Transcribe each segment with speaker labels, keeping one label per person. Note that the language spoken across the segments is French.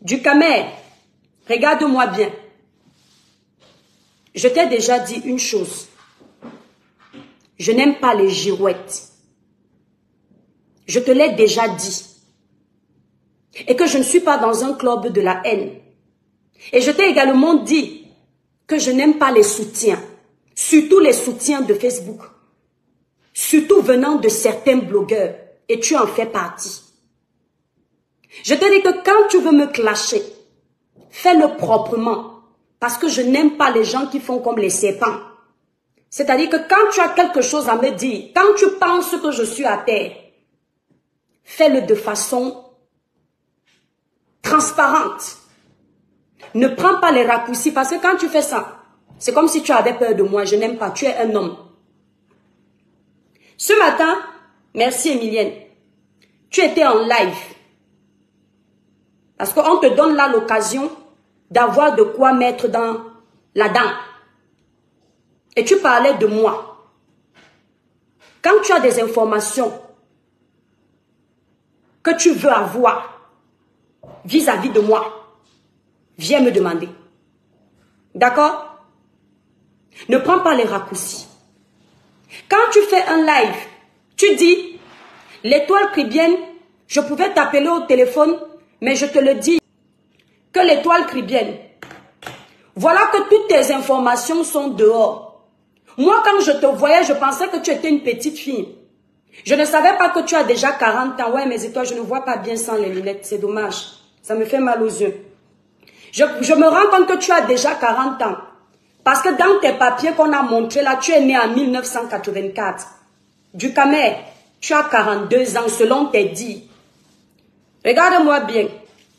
Speaker 1: Du Camer, regarde-moi bien. Je t'ai déjà dit une chose. Je n'aime pas les girouettes. Je te l'ai déjà dit. Et que je ne suis pas dans un club de la haine. Et je t'ai également dit que je n'aime pas les soutiens. Surtout les soutiens de Facebook. Surtout venant de certains blogueurs. Et tu en fais partie. Je te dis que quand tu veux me clasher, fais-le proprement. Parce que je n'aime pas les gens qui font comme les serpents. C'est-à-dire que quand tu as quelque chose à me dire, quand tu penses que je suis à terre, fais-le de façon transparente. Ne prends pas les raccourcis parce que quand tu fais ça, c'est comme si tu avais peur de moi. Je n'aime pas, tu es un homme. Ce matin, merci Emilienne, tu étais en live. Parce qu'on te donne là l'occasion d'avoir de quoi mettre dans la dent. Et tu parlais de moi. Quand tu as des informations que tu veux avoir vis-à-vis de moi, viens me demander. D'accord? Ne prends pas les raccourcis. Quand tu fais un live, tu dis, l'étoile cribienne, je pouvais t'appeler au téléphone, mais je te le dis, que l'étoile cribienne, voilà que toutes tes informations sont dehors. Moi, quand je te voyais, je pensais que tu étais une petite fille. Je ne savais pas que tu as déjà 40 ans. Ouais, mais étoiles, je ne vois pas bien sans les lunettes. C'est dommage. Ça me fait mal aux yeux. Je me rends compte que tu as déjà 40 ans. Parce que dans tes papiers qu'on a montrés là, tu es né en 1984. Du Camer, tu as 42 ans selon tes dits. Regarde-moi bien.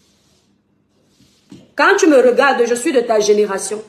Speaker 1: Quand tu me regardes, je suis de ta génération.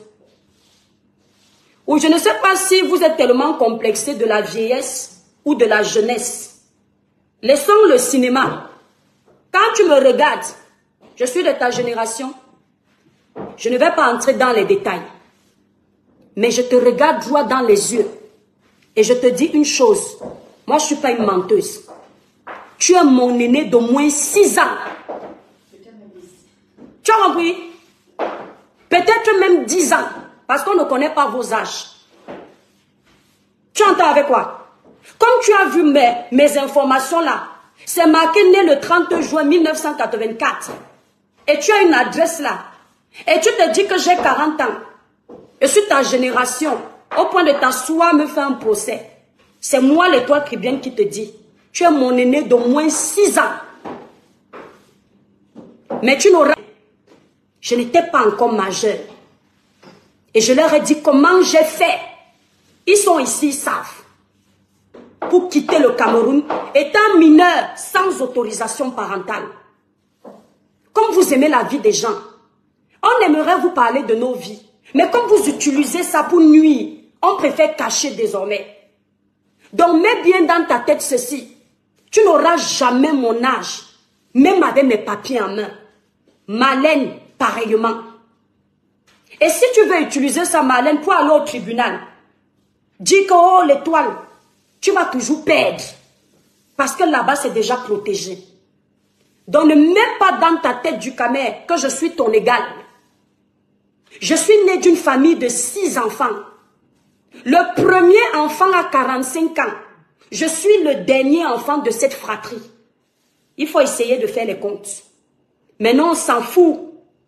Speaker 1: Ou je ne sais pas si vous êtes tellement complexé de la vieillesse ou de la jeunesse. Laissons le cinéma. Quand tu me regardes, je suis de ta génération. Je ne vais pas entrer dans les détails. Mais je te regarde droit dans les yeux. Et je te dis une chose. Moi, je ne suis pas une menteuse. Tu es mon aîné d'au moins 6 ans. Tu as compris? Peut-être même 10 ans. Parce qu'on ne connaît pas vos âges. Tu entends avec quoi? Comme tu as vu mes informations là, c'est marqué né le 30 juin 1984. Et tu as une adresse là. Et tu te dis que j'ai 40 ans. Je suis ta génération. Au point de t'asseoir, me faire un procès. C'est moi l'étoile cribienne qui te dit. Tu es mon aîné d'au moins 6 ans. Mais tu n'auras... Je n'étais pas encore majeure. Et je leur ai dit comment j'ai fait. Ils sont ici, ils savent. Pour quitter le Cameroun, étant mineur, sans autorisation parentale. Comme vous aimez la vie des gens, on aimerait vous parler de nos vies. Mais comme vous utilisez ça pour nuire, on préfère cacher désormais. Donc mets bien dans ta tête ceci. Tu n'auras jamais mon âge, même avec mes papiers en main. Marlène, pareillement. Et si tu veux utiliser ça, Marlène, pour aller au tribunal, dis que, oh, l'étoile, tu vas toujours perdre. Parce que là-bas, c'est déjà protégé. Donc, ne mets pas dans ta tête du Camer que je suis ton égal. Je suis né d'une famille de 6 enfants. Le premier enfant a 45 ans. Je suis le dernier enfant de cette fratrie. Il faut essayer de faire les comptes. Maintenant, on s'en fout.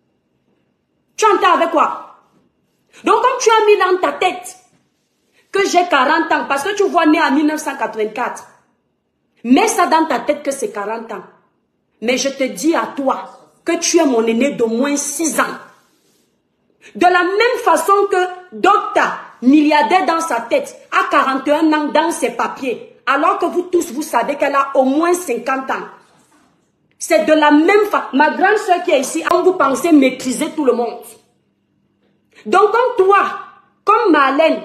Speaker 1: Tu entends avec quoi? Donc, comme tu as mis dans ta tête que j'ai 40 ans, parce que tu vois né en 1984, mets ça dans ta tête que c'est 40 ans. Mais je te dis à toi que tu es mon aîné d'au moins 6 ans. De la même façon que Docta, milliardaire dans sa tête, a 41 ans dans ses papiers, alors que vous tous, vous savez qu'elle a au moins 50 ans. C'est de la même façon. Ma grande soeur qui est ici, vous pensez maîtriser tout le monde. Donc comme toi, comme Marlène,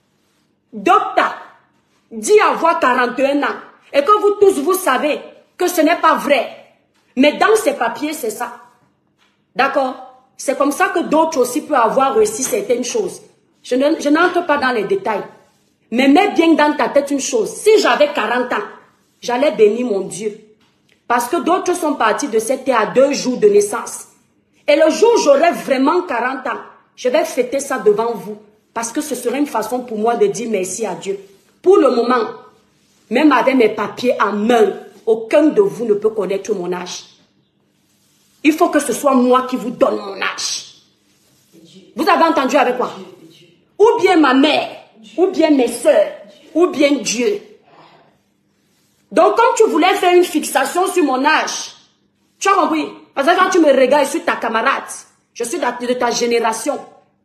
Speaker 1: Docta dit avoir 41 ans, et que vous tous, vous savez que ce n'est pas vrai. Mais dans ces papiers, c'est ça. D'accord? C'est comme ça que d'autres aussi peuvent avoir réussi certaines choses. Je n'entre pas dans les détails. Mais mets bien dans ta tête une chose. Si j'avais 40 ans, j'allais bénir mon Dieu. Parce que d'autres sont partis de cette terre à 2 jours de naissance. Et le jour où j'aurai vraiment 40 ans, je vais fêter ça devant vous. Parce que ce serait une façon pour moi de dire merci à Dieu. Pour le moment, même avec mes papiers en main, aucun de vous ne peut connaître mon âge. Il faut que ce soit moi qui vous donne mon âge. Vous avez entendu avec quoi? Ou bien ma mère, ou bien mes soeurs, ou bien Dieu. Donc, comme tu voulais faire une fixation sur mon âge, tu as compris? Parce que quand tu me regardes, je suis ta camarade. Je suis de ta génération.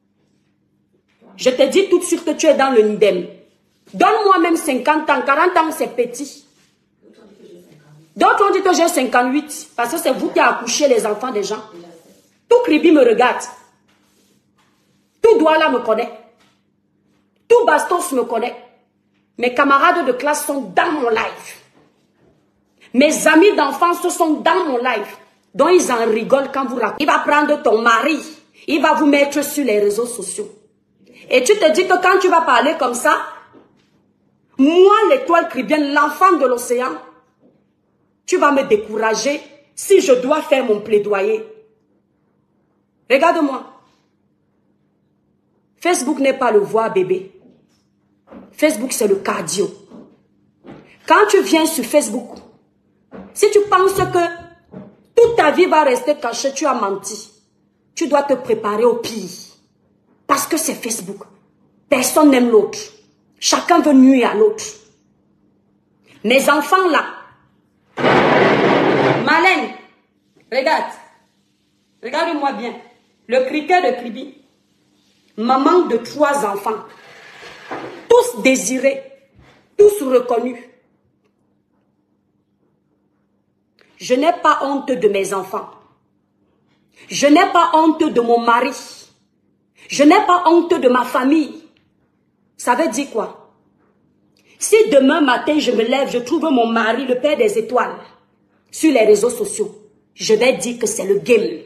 Speaker 1: Je te dis tout de suite que tu es dans le Nidem. Donne-moi même 50 ans. 40 ans, c'est petit. D'autres ont dit que j'ai 58. Parce que c'est vous qui avez accouché les enfants des gens. Tout Kribi me regarde. Tout Douala me connaît. Tout Bastos me connaît. Mes camarades de classe sont dans mon live. Mes amis d'enfance sont dans mon live. Donc ils en rigolent quand vous racontez. Il va prendre ton mari. Il va vous mettre sur les réseaux sociaux. Et tu te dis que quand tu vas parler comme ça, moi, l'étoile cribienne, l'enfant de l'océan, tu vas me décourager si je dois faire mon plaidoyer. Regarde-moi. Facebook n'est pas le voir bébé. Facebook, c'est le cardio. Quand tu viens sur Facebook, si tu penses que toute ta vie va rester cachée, tu as menti. Tu dois te préparer au pire. Parce que c'est Facebook. Personne n'aime l'autre. Chacun veut nuire à l'autre. Mes enfants là. Malène. Regarde. Regarde-moi bien. Le criquet de Kribi. Maman de 3 enfants. Tous désirés. Tous reconnus. Je n'ai pas honte de mes enfants. Je n'ai pas honte de mon mari. Je n'ai pas honte de ma famille. Ça veut dire quoi? Si demain matin je me lève, je trouve mon mari, le père des étoiles, sur les réseaux sociaux, je vais dire que c'est le game.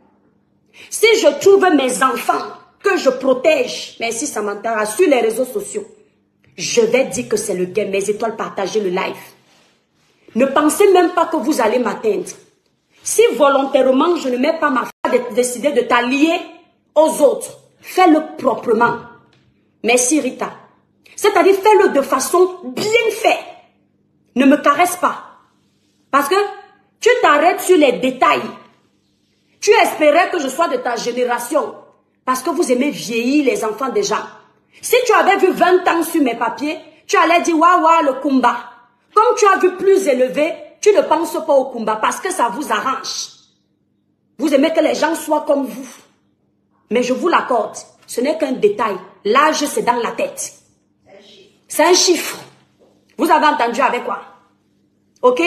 Speaker 1: Si je trouve mes enfants que je protège, merci Samantha, sur les réseaux sociaux, je vais dire que c'est le game. Mes étoiles, partagez le live. Ne pensez même pas que vous allez m'atteindre. Si volontairement je ne mets pas ma foi de décider de t'allier aux autres, fais-le proprement. Merci Rita. C'est-à-dire fais-le de façon bien faite. Ne me caresse pas. Parce que tu t'arrêtes sur les détails. Tu espérais que je sois de ta génération. Parce que vous aimez vieillir les enfants des gens. Si tu avais vu 20 ans sur mes papiers, tu allais dire waouh le Kumba. Comme tu as vu plus élevé, tu ne penses pas au Kumba parce que ça vous arrange. Vous aimez que les gens soient comme vous. Mais je vous l'accorde, ce n'est qu'un détail. L'âge, c'est dans la tête. C'est un chiffre. Vous avez entendu avec quoi? Ok?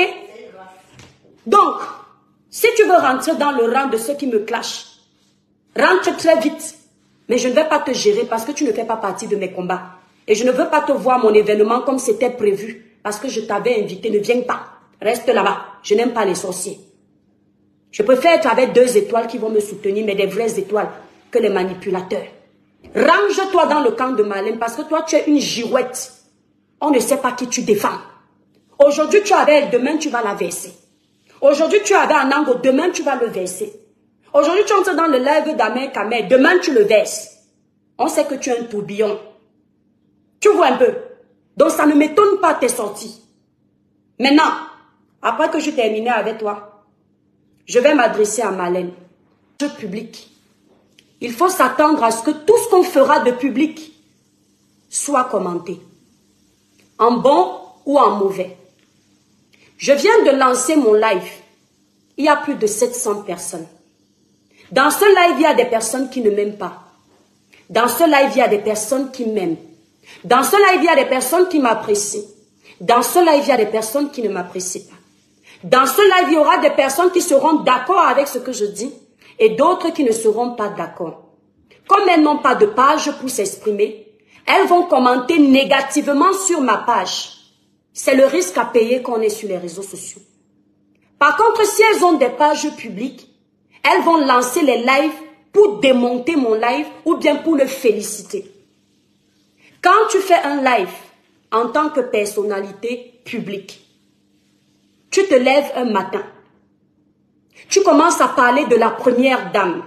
Speaker 1: Donc, si tu veux rentrer dans le rang de ceux qui me clashent, rentre très vite. Mais je ne vais pas te gérer parce que tu ne fais pas partie de mes combats. Et je ne veux pas te voir mon événement comme c'était prévu. Parce que je t'avais invité, ne viens pas. Reste là-bas. Je n'aime pas les sorciers. Je préfère être avec 2 étoiles qui vont me soutenir, mais des vraies étoiles que les manipulateurs. Range-toi dans le camp de Malène parce que toi, tu es une girouette. On ne sait pas qui tu défends. Aujourd'hui, tu avais, demain, tu vas la verser. Aujourd'hui, tu avais un angle, demain, tu vas le verser. Aujourd'hui, tu entres dans le live d'Amer Kamer, demain, tu le verses. On sait que tu es un tourbillon. Tu vois un peu. Donc, ça ne m'étonne pas tes sorties. Maintenant, après que je termine avec toi, je vais m'adresser à Malène. Jeu public. Il faut s'attendre à ce que tout ce qu'on fera de public soit commenté. En bon ou en mauvais. Je viens de lancer mon live. Il y a plus de 700 personnes. Dans ce live, il y a des personnes qui ne m'aiment pas. Dans ce live, il y a des personnes qui m'aiment. Dans ce live, il y a des personnes qui m'apprécient. Dans ce live, il y a des personnes qui ne m'apprécient pas. Dans ce live, il y aura des personnes qui seront d'accord avec ce que je dis et d'autres qui ne seront pas d'accord. Comme elles n'ont pas de page pour s'exprimer, elles vont commenter négativement sur ma page. C'est le risque à payer quand on est sur les réseaux sociaux. Par contre, si elles ont des pages publiques, elles vont lancer les lives pour démonter mon live ou bien pour le féliciter. Quand tu fais un live en tant que personnalité publique, tu te lèves un matin. Tu commences à parler de la première dame.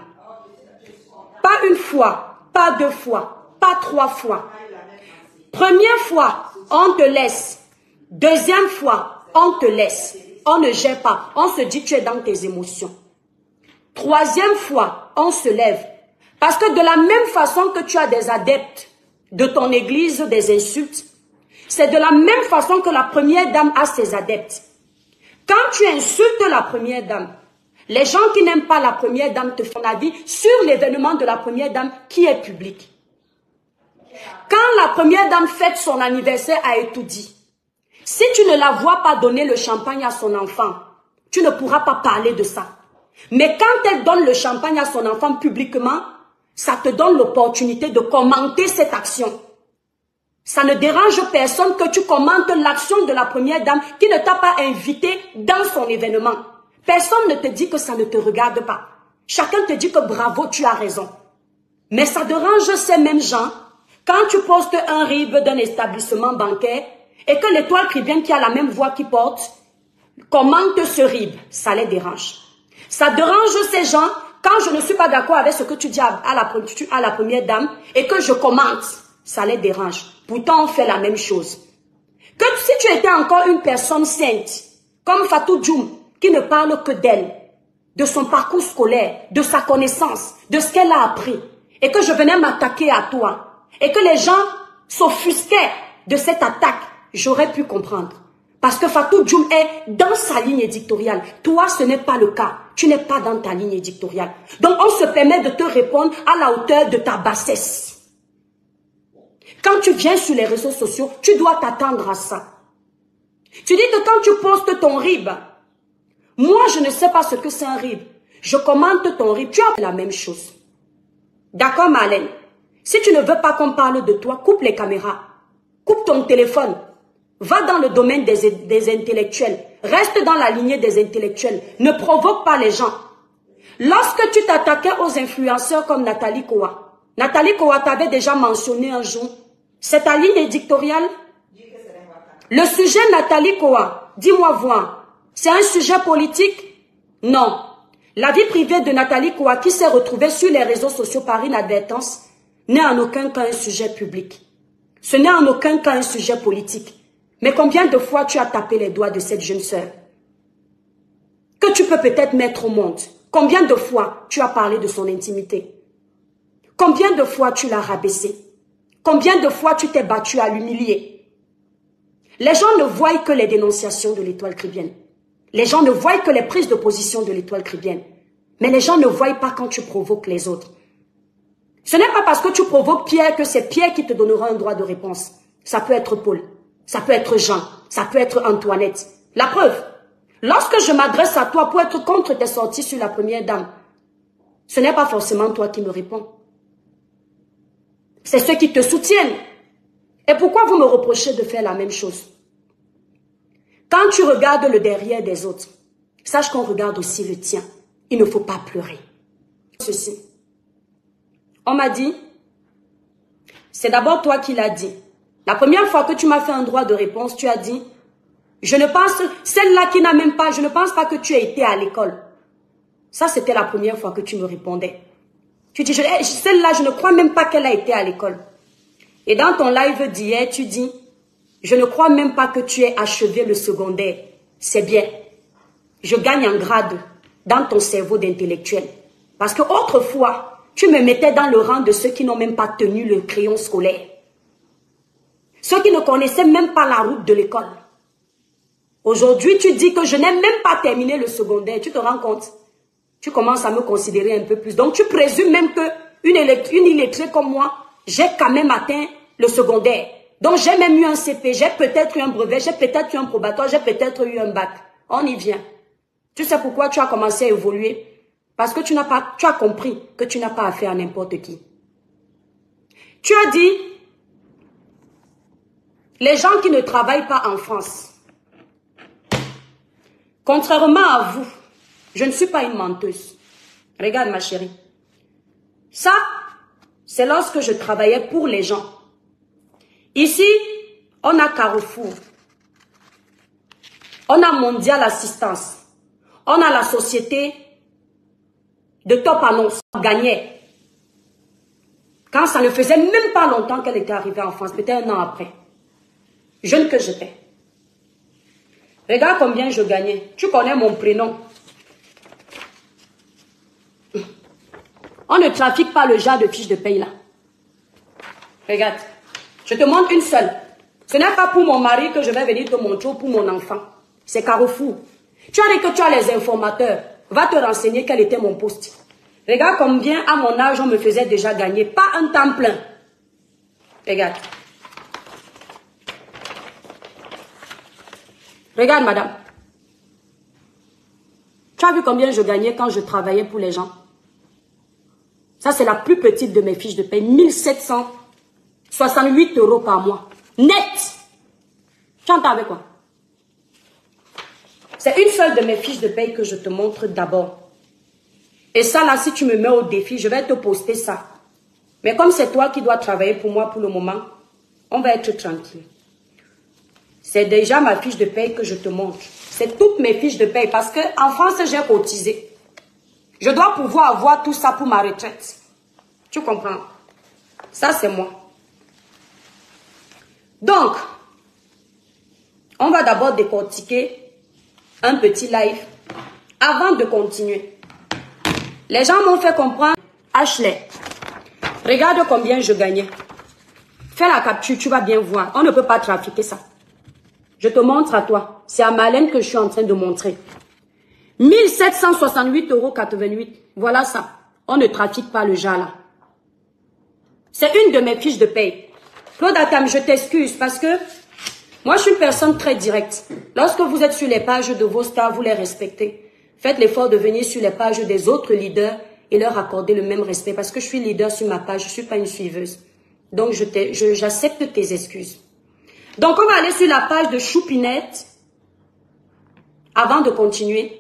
Speaker 1: Pas une fois, pas deux fois, pas trois fois. Première fois, on te laisse. Deuxième fois, on te laisse. On ne gère pas. On se dit tu es dans tes émotions. Troisième fois, on se lève. Parce que de la même façon que tu as des adeptes de ton église, des insultes, c'est de la même façon que la première dame a ses adeptes. Quand tu insultes la première dame, les gens qui n'aiment pas la première dame te font avis sur l'événement de la première dame qui est public. Quand la première dame fête son anniversaire à Etoudi, si tu ne la vois pas donner le champagne à son enfant, tu ne pourras pas parler de ça. Mais quand elle donne le champagne à son enfant publiquement, ça te donne l'opportunité de commenter cette action. Ça ne dérange personne que tu commentes l'action de la première dame qui ne t'a pas invité dans son événement. Personne ne te dit que ça ne te regarde pas. Chacun te dit que bravo, tu as raison. Mais ça dérange ces mêmes gens quand tu postes un RIB d'un établissement bancaire et que l'étoile chrétienne qui a la même voix qui porte commente ce RIB. Ça les dérange. Ça dérange ces gens quand je ne suis pas d'accord avec ce que tu dis à la première dame et que je commente. Ça les dérange. Pourtant, on fait la même chose. Que si tu étais encore une personne sainte, comme Fatou Djoum, qui ne parle que d'elle, de son parcours scolaire, de sa connaissance, de ce qu'elle a appris, et que je venais m'attaquer à toi, et que les gens s'offusquaient de cette attaque, j'aurais pu comprendre. Parce que Fatou Djoum est dans sa ligne éditoriale. Toi, ce n'est pas le cas. Tu n'es pas dans ta ligne éditoriale. Donc, on se permet de te répondre à la hauteur de ta bassesse. Quand tu viens sur les réseaux sociaux, tu dois t'attendre à ça. Tu dis que quand tu postes ton RIB, moi, je ne sais pas ce que c'est un RIB. Je commente ton RIB. Tu as la même chose. D'accord, Marlène? Si tu ne veux pas qu'on parle de toi, coupe les caméras. Coupe ton téléphone. Va dans le domaine des intellectuels. Reste dans la lignée des intellectuels. Ne provoque pas les gens. Lorsque tu t'attaquais aux influenceurs comme Nathalie Kowa t'avait déjà mentionné un jour. C'est ta ligne éditoriale? Le sujet Nathalie Kowa, dis-moi voir, c'est un sujet politique? Non. La vie privée de Nathalie Kowa qui s'est retrouvée sur les réseaux sociaux par inadvertance n'est en aucun cas un sujet public. Ce n'est en aucun cas un sujet politique. Mais combien de fois tu as tapé les doigts de cette jeune sœur que tu peux peut-être mettre au monde? Combien de fois tu as parlé de son intimité? Combien de fois tu l'as rabaissée? Combien de fois tu t'es battu à l'humilier? Les gens ne voient que les dénonciations de l'étoile chrétienne. Les gens ne voient que les prises de position de l'étoile chrétienne. Mais les gens ne voient pas quand tu provoques les autres. Ce n'est pas parce que tu provoques Pierre que c'est Pierre qui te donnera un droit de réponse. Ça peut être Paul, ça peut être Jean, ça peut être Antoinette. La preuve, lorsque je m'adresse à toi pour être contre tes sorties sur la première dame, ce n'est pas forcément toi qui me réponds. C'est ceux qui te soutiennent. Et pourquoi vous me reprochez de faire la même chose? Quand tu regardes le derrière des autres, sache qu'on regarde aussi le tien. Il ne faut pas pleurer. Ceci. On m'a dit, c'est d'abord toi qui l'as dit. La première fois que tu m'as fait un droit de réponse, tu as dit, je ne pense, celle-là qui n'a même pas, je ne pense pas que tu aies été à l'école. Ça, c'était la première fois que tu me répondais. Tu dis, celle-là, je ne crois même pas qu'elle a été à l'école. Et dans ton live d'hier, tu dis, je ne crois même pas que tu aies achevé le secondaire. C'est bien. Je gagne en grade dans ton cerveau d'intellectuel. Parce que autrefois, tu me mettais dans le rang de ceux qui n'ont même pas tenu le crayon scolaire. Ceux qui ne connaissaient même pas la route de l'école. Aujourd'hui, tu dis que je n'ai même pas terminé le secondaire. Tu te rends compte? Tu commences à me considérer un peu plus. Donc, tu présumes même qu'une illettrée comme moi, j'ai quand même atteint le secondaire. Donc, j'ai même eu un CP, j'ai peut-être eu un brevet, j'ai peut-être eu un probatoire, j'ai peut-être eu un bac. On y vient. Tu sais pourquoi tu as commencé à évoluer? Parce que tu as compris que tu n'as pas affaire à n'importe qui. Tu as dit, les gens qui ne travaillent pas en France, contrairement à vous, je ne suis pas une menteuse. Regarde ma chérie. Ça, c'est lorsque je travaillais pour les gens. Ici, on a Carrefour. On a Mondial Assistance. On a la société de top annonce, gagnait. Quand ça ne faisait même pas longtemps qu'elle était arrivée en France, peut-être un an après. Jeune que j'étais. Regarde combien je gagnais. Tu connais mon prénom. On ne trafique pas le genre de fiche de paye là. Regarde. Je te montre une seule. Ce n'est pas pour mon mari que je vais venir te montrer ou pour mon enfant. C'est Carrefour. Tu as dit que tu as les informateurs. Va te renseigner quel était mon poste. Regarde combien à mon âge on me faisait déjà gagner. Pas un temps plein. Regarde. Regarde madame. Tu as vu combien je gagnais quand je travaillais pour les gens? Ça c'est la plus petite de mes fiches de paie. 1768 € par mois. Net. Tu entends avec quoi? C'est une seule de mes fiches de paie que je te montre d'abord. Et ça là, si tu me mets au défi, je vais te poster ça. Mais comme c'est toi qui dois travailler pour moi pour le moment, on va être tranquille. C'est déjà ma fiche de paie que je te montre. C'est toutes mes fiches de paie parce qu'en France, j'ai cotisé. Je dois pouvoir avoir tout ça pour ma retraite. Tu comprends? Ça, c'est moi. Donc, on va d'abord décortiquer un petit live avant de continuer. Les gens m'ont fait comprendre. Ashley, regarde combien je gagnais. Fais la capture, tu vas bien voir. On ne peut pas trafiquer ça. Je te montre à toi. C'est à Marlène que je suis en train de montrer. 1768,88 €. Voilà ça. On ne trafique pas le genre là. C'est une de mes fiches de paye. Claude Atam, je t'excuse parce que moi, je suis une personne très directe. Lorsque vous êtes sur les pages de vos stars, vous les respectez. Faites l'effort de venir sur les pages des autres leaders et leur accorder le même respect parce que je suis leader sur ma page, je ne suis pas une suiveuse. Donc, j'accepte tes excuses. Donc, on va aller sur la page de Choupinette avant de continuer.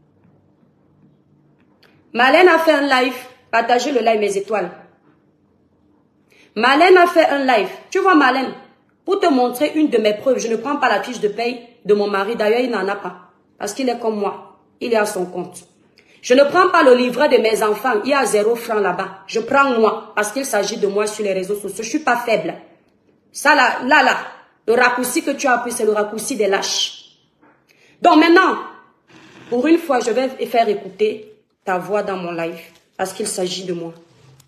Speaker 1: Marlène a fait un live. Partagez le live, mes étoiles. Marlène a fait un live. Tu vois, Marlène, pour te montrer une de mes preuves, je ne prends pas la fiche de paye de mon mari. D'ailleurs, il n'en a pas. Parce qu'il est comme moi. Il est à son compte. Je ne prends pas le livret de mes enfants. Il y a 0 francs là-bas. Je prends moi. Parce qu'il s'agit de moi sur les réseaux sociaux. Je ne suis pas faible. Ça là. Le raccourci que tu as appris, c'est le raccourci des lâches. Donc maintenant, pour une fois, je vais faire écouter ta voix dans mon live. Parce qu'il s'agit de moi.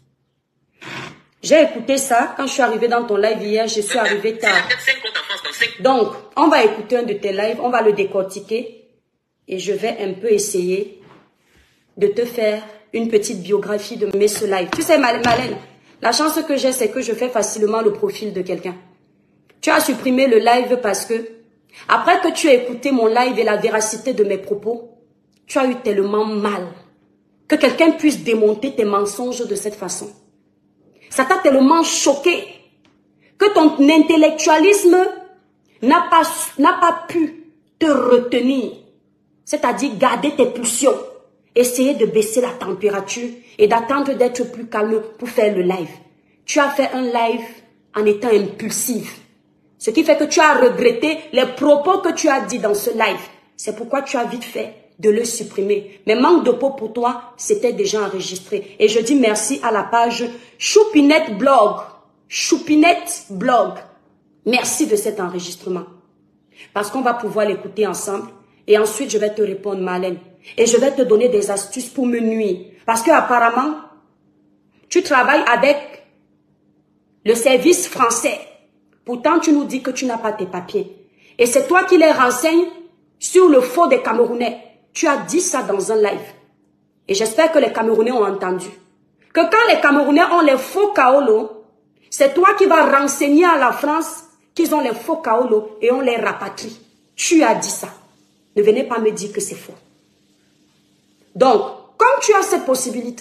Speaker 1: J'ai écouté ça quand je suis arrivée dans ton live hier. Je suis arrivée tard. Donc, on va écouter un de tes lives. On va le décortiquer. Et je vais un peu essayer de te faire une petite biographie de ce live. Tu sais, Marlène, la chance que j'ai, c'est que je fais facilement le profil de quelqu'un. Tu as supprimé le live parce que, après que tu as écouté mon live et la véracité de mes propos, tu as eu tellement mal que quelqu'un puisse démonter tes mensonges de cette façon. Ça t'a tellement choqué que ton intellectualisme n'a pas pu te retenir. C'est-à-dire garder tes pulsions, essayer de baisser la température et d'attendre d'être plus calme pour faire le live. Tu as fait un live en étant impulsif. Ce qui fait que tu as regretté les propos que tu as dit dans ce live. C'est pourquoi tu as vite fait de le supprimer. Mais manque de peau pour toi, c'était déjà enregistré. Et je dis merci à la page Choupinette Blog. Choupinette Blog. Merci de cet enregistrement. Parce qu'on va pouvoir l'écouter ensemble. Et ensuite, je vais te répondre, Marlène. Et je vais te donner des astuces pour me nuire. Parce que apparemment, tu travailles avec le service français. Pourtant, tu nous dis que tu n'as pas tes papiers. Et c'est toi qui les renseignes sur le faux des Camerounais. Tu as dit ça dans un live. Et j'espère que les Camerounais ont entendu. Que quand les Camerounais ont les faux Kaolo, c'est toi qui vas renseigner à la France qu'ils ont les faux Kaolo et on les rapatrie. Tu as dit ça. Ne venez pas me dire que c'est faux. Donc, comme tu as cette possibilité...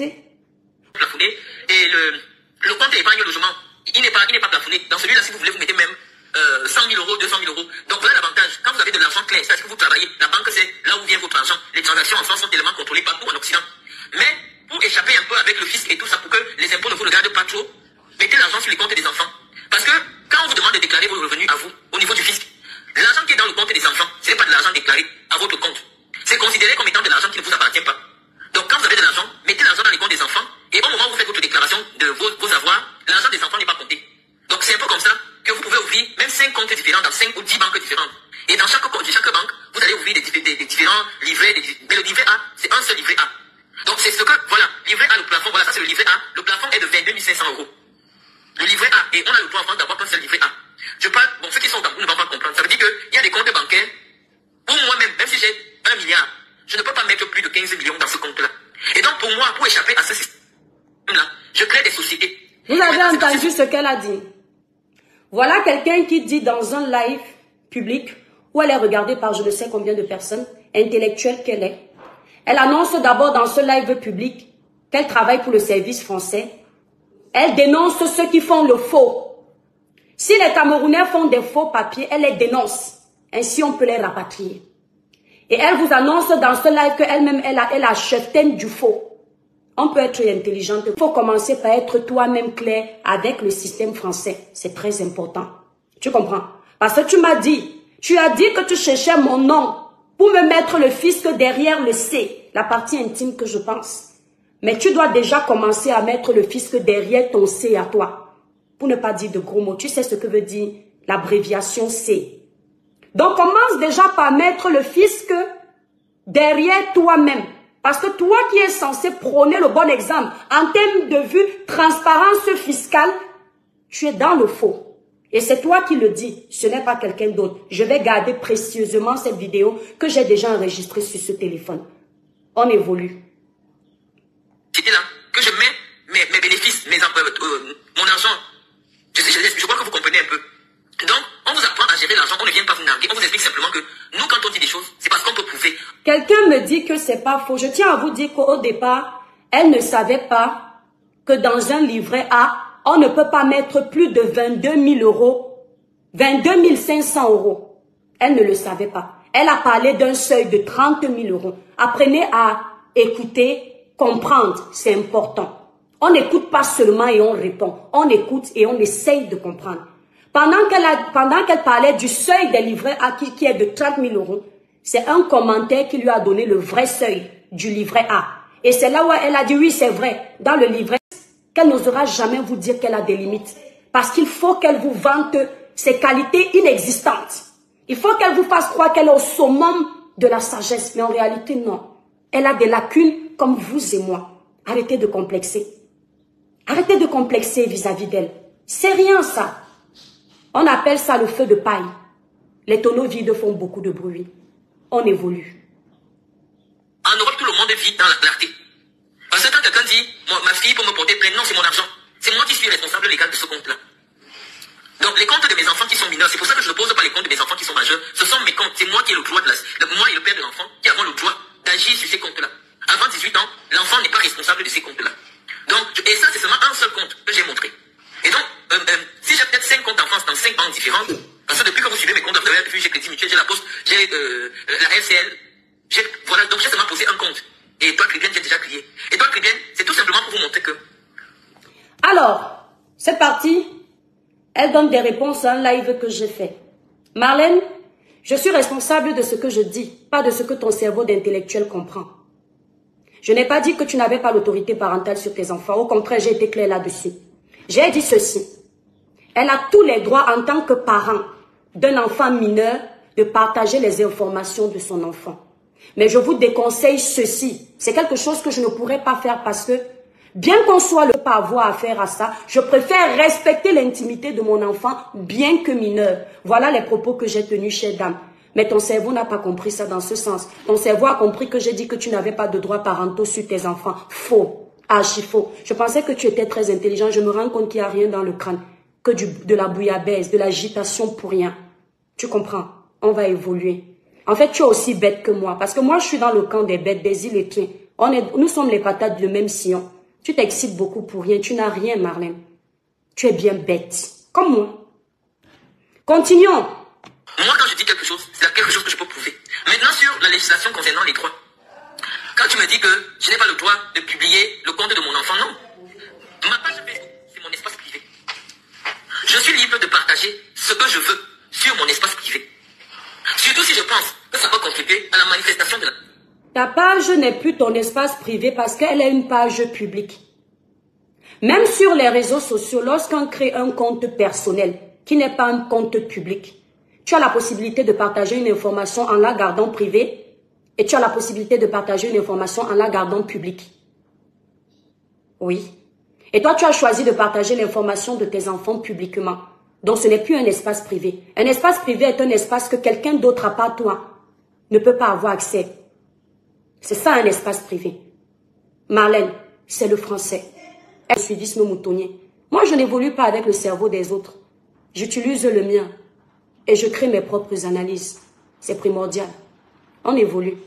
Speaker 2: Et le compte épargne logement, il n'est pas plafonné. Dans celui-là, si vous voulez, vous mettez même 100 000 €, 200 000 €. Donc voilà l'avantage. Quand vous avez de l'argent clair, c'est-à-dire que vous travaillez, la banque c'est là où vient votre argent. Les transactions en France sont tellement contrôlées partout en Occident. Mais pour échapper un peu avec le fisc et tout ça, pour que les impôts ne vous regardent pas trop, mettez l'argent sur les comptes des enfants. Parce que quand on vous demande de déclarer vos revenus à vous, au niveau du fisc, l'argent qui est dans le compte des enfants, ce n'est pas de l'argent déclaré à votre compte. C'est considéré comme étant de l'argent qui ne vous appartient pas. Donc quand vous avez de l'argent, mettez l'argent dans les 5 ou 10 banques différentes. Et dans chaque banque, vous allez ouvrir des différents livrets. Mais le livret A, c'est un seul livret A. Donc c'est ce que, voilà, livret A, le plafond, voilà, ça c'est le livret A. Le plafond est de 22 500 €. Le livret A, et on a le droit en France d'avoir qu'un seul livret A. Je parle, bon, ceux qui sont au Cameroun ne vont pas comprendre. Ça veut dire qu'il y a des comptes bancaires, pour moi-même, même si j'ai 1 milliard, je ne peux pas mettre plus de 15 millions dans ce compte-là. Et donc pour moi, pour échapper à ce système-là, je crée des sociétés.
Speaker 1: Vous avez entendu ce qu'elle a dit? Voilà quelqu'un qui dit dans un live public, où elle est regardée par je ne sais combien de personnes, intellectuelle qu'elle est. Elle annonce d'abord dans ce live public qu'elle travaille pour le service français. Elle dénonce ceux qui font le faux. Si les Camerounais font des faux papiers, elle les dénonce. Ainsi, on peut les rapatrier. Et elle vous annonce dans ce live qu'elle-même, elle a la cheftaine du faux. On peut être intelligente. Il faut commencer par être toi-même clair avec le système français. C'est très important. Tu comprends? Parce que tu as dit que tu cherchais mon nom pour me mettre le fisc derrière le C, la partie intime que je pense. Mais tu dois déjà commencer à mettre le fisc derrière ton C à toi. Pour ne pas dire de gros mots. Tu sais ce que veut dire l'abréviation C. Donc commence déjà par mettre le fisc derrière toi-même. Parce que toi qui es censé prôner le bon exemple en termes de vue transparence fiscale, tu es dans le faux. Et c'est toi qui le dis, ce n'est pas quelqu'un d'autre. Je vais garder précieusement cette vidéo que j'ai déjà enregistrée sur ce téléphone. On évolue.
Speaker 2: C'était là que je mets mes bénéfices, mon argent. Je crois que vous comprenez un peu. Donc, on vous apprend à gérer l'argent, on ne vient pas vous narguer. On vous explique simplement que nous, quand on dit des choses, c'est parce qu'on peut prouver. Quelqu'un me dit que c'est pas faux. Je tiens à vous dire qu'au départ, elle ne savait pas que dans un livret A, on ne peut pas mettre plus de 22 000 €, 22 500 €. Elle ne le savait pas. Elle a parlé d'un seuil de 30 000 €. Apprenez à écouter, comprendre, c'est important. On n'écoute pas seulement et on répond. On écoute et on essaye de comprendre. Pendant qu'elle parlait du seuil des livrets A qui est de 30 000 €, c'est un commentaire qui lui a donné le vrai seuil du livret A. Et c'est là où elle a dit oui, c'est vrai. Dans le livret, qu'elle n'osera jamais vous dire qu'elle a des limites. Parce qu'il faut qu'elle vous vante ses qualités inexistantes. Il faut qu'elle vous fasse croire qu'elle est au summum de la sagesse. Mais en réalité, non. Elle a des lacunes comme vous et moi. Arrêtez de complexer. Arrêtez de complexer vis-à-vis d'elle. C'est rien ça. On appelle ça le feu de paille. Les tonneaux vides font beaucoup de bruit. On évolue. En Europe, tout le monde vit dans la clarté. Parce que quand quelqu'un dit, ma fille peut me porter plainte, non, c'est mon argent. C'est moi qui suis responsable légal de ce compte-là. Donc les comptes de mes enfants qui sont mineurs, c'est pour ça que je ne pose pas les comptes de mes enfants qui sont majeurs. Ce sont mes comptes. C'est moi qui ai le droit moi et le père de l'enfant qui avons le droit d'agir sur ces comptes-là. Avant 18 ans, l'enfant n'est pas responsable de ces comptes-là. Donc, et ça, c'est seulement un seul compte que j'ai montré. Et donc, si j'ai peut-être 5 comptes en France dans 5 banques différentes, parce que depuis que vous suivez mes comptes, vous avez vu, j'ai Crédit Mutuel, j'ai la Poste, j'ai la RCL, voilà, donc j'ai seulement posé un compte. Et toi, Cribienne, j'ai déjà crié. Et toi, Cribienne, c'est tout simplement pour vous montrer que...
Speaker 1: Alors, c'est parti. Elle donne des réponses à un live que j'ai fait. Marlène, je suis responsable de ce que je dis, pas de ce que ton cerveau d'intellectuel comprend. Je n'ai pas dit que tu n'avais pas l'autorité parentale sur tes enfants. Au contraire, j'ai été claire là-dessus. J'ai dit ceci. Elle a tous les droits en tant que parent d'un enfant mineur de partager les informations de son enfant. Mais je vous déconseille ceci. C'est quelque chose que je ne pourrais pas faire parce que, bien qu'on soit le pas avoir affaire à ça, je préfère respecter l'intimité de mon enfant, bien que mineur. Voilà les propos que j'ai tenus, chère dame. Mais ton cerveau n'a pas compris ça dans ce sens. Ton cerveau a compris que j'ai dit que tu n'avais pas de droits parentaux sur tes enfants. Faux. Archi faux. Je pensais que tu étais très intelligent. Je me rends compte qu'il n'y a rien dans le crâne. Que de la bouillabaisse, de l'agitation pour rien. Tu comprends? On va évoluer. En fait, tu es aussi bête que moi. Parce que moi, je suis dans le camp des bêtes, des illettrés. Nous sommes les patates du même sillon. Tu t'excites beaucoup pour rien. Tu n'as rien, Marlène. Tu es bien bête. Comme moi. Continuons.
Speaker 2: Moi, quand je dis quelque chose, c'est quelque chose que je peux prouver. Maintenant, sur la législation concernant les droits. Quand tu me dis que je n'ai pas le droit de publier le compte de mon enfant, non. Ma page Facebook, c'est mon espace privé. Je suis libre de partager ce que je veux sur mon espace privé. Surtout si je pense que ça va contribuer à la manifestation de la...
Speaker 1: Ta page n'est plus ton espace privé parce qu'elle est une page publique. Même sur les réseaux sociaux, lorsqu'on crée un compte personnel qui n'est pas un compte public, Tu as la possibilité de partager une information en la gardant privée et tu as la possibilité de partager une information en la gardant publique. Oui. Et toi, tu as choisi de partager l'information de tes enfants publiquement. Donc, ce n'est plus un espace privé. Un espace privé est un espace que quelqu'un d'autre à part toi ne peut pas avoir accès. C'est ça un espace privé. Marlène, c'est le français. Elle suivisme moutonnier. Moi, je n'évolue pas avec le cerveau des autres. J'utilise le mien et je crée mes propres analyses. C'est primordial. On évolue.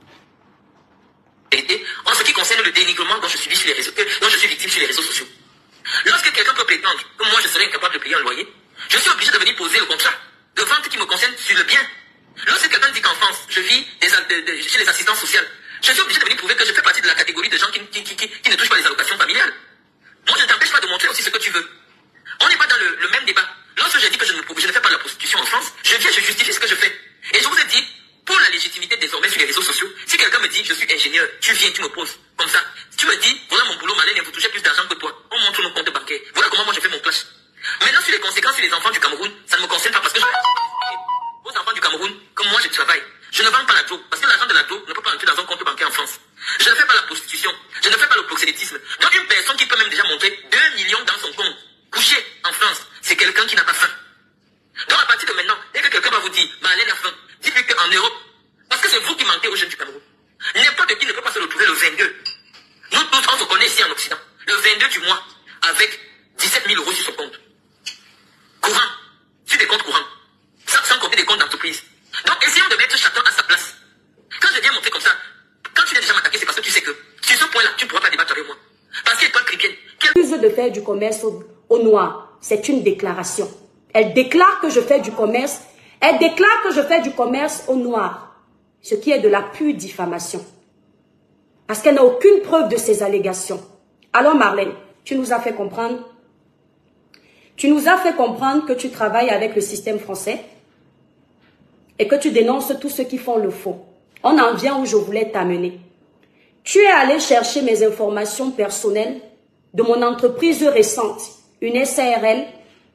Speaker 2: En ce qui concerne le dénigrement dont je suis victime sur les réseaux sociaux. Lorsque quelqu'un peut prétendre que moi je serais incapable de payer un loyer, je suis obligé de venir poser le contrat de vente qui me concerne sur le bien. Lorsque quelqu'un dit qu'en France, je vis chez les assistances sociales, je suis obligé de venir prouver que je fais partie de la catégorie de gens qui ne touchent pas les allocations familiales. Moi, je ne t'empêche pas de montrer aussi ce que tu veux. On n'est pas dans le même débat. Lorsque je dis que je ne fais pas de la prostitution en France, je justifie ce que je fais. Et je vous ai dit, pour la légitimité désormais sur les réseaux sociaux, si quelqu'un me dit, je suis ingénieur, tu viens, tu me poses comme ça. Tu me dis, voilà mon boulot, Marlène, vous touchez plus d'argent que toi. On montre nos comptes bancaires. Voilà comment moi je fais mon clash. Maintenant, sur les conséquences sur les enfants du Cameroun, ça ne me concerne pas parce que je aux enfants du Cameroun, comme moi je travaille. Je ne vends pas la dope, parce que l'argent de la dope ne peut pas entrer dans un compte bancaire en France. Je ne fais pas la prostitution, je ne fais pas le proxénétisme. Donc une personne qui peut même déjà montrer 2 millions dans son compte, couché en France, c'est quelqu'un qui n'a pas faim. Donc à partir de maintenant, dès que quelqu'un va vous dire, Marlène a faim, dites-lui qu'en Europe, parce que c'est vous qui mentez aux jeunes du Cameroun. N'importe qui ne peut pas se retrouver le 22. Nous tous, on se connaît ici en Occident. Le 22 du mois, avec 17 000 € sur son compte. Courant, sur des comptes courants. Sans compter des comptes d'entreprise. Donc essayons de mettre chacun à sa place. Quand je viens montrer comme ça, quand tu viens déjà m'attaquer, c'est parce que tu sais que sur ce point-là, tu ne pourras pas débattre avec moi. Parce qu'elle est pas chrétienne.
Speaker 1: Refuse de faire du commerce au noir. C'est une déclaration. Elle déclare que je fais du commerce. Elle déclare que je fais du commerce au noir. Ce qui est de la pure diffamation. Parce qu'elle n'a aucune preuve de ces allégations. Alors Marlène, tu nous as fait comprendre. Tu nous as fait comprendre que tu travailles avec le système français et que tu dénonces tous ceux qui font le faux. On en vient où je voulais t'amener. Tu es allé chercher mes informations personnelles de mon entreprise récente, une SARL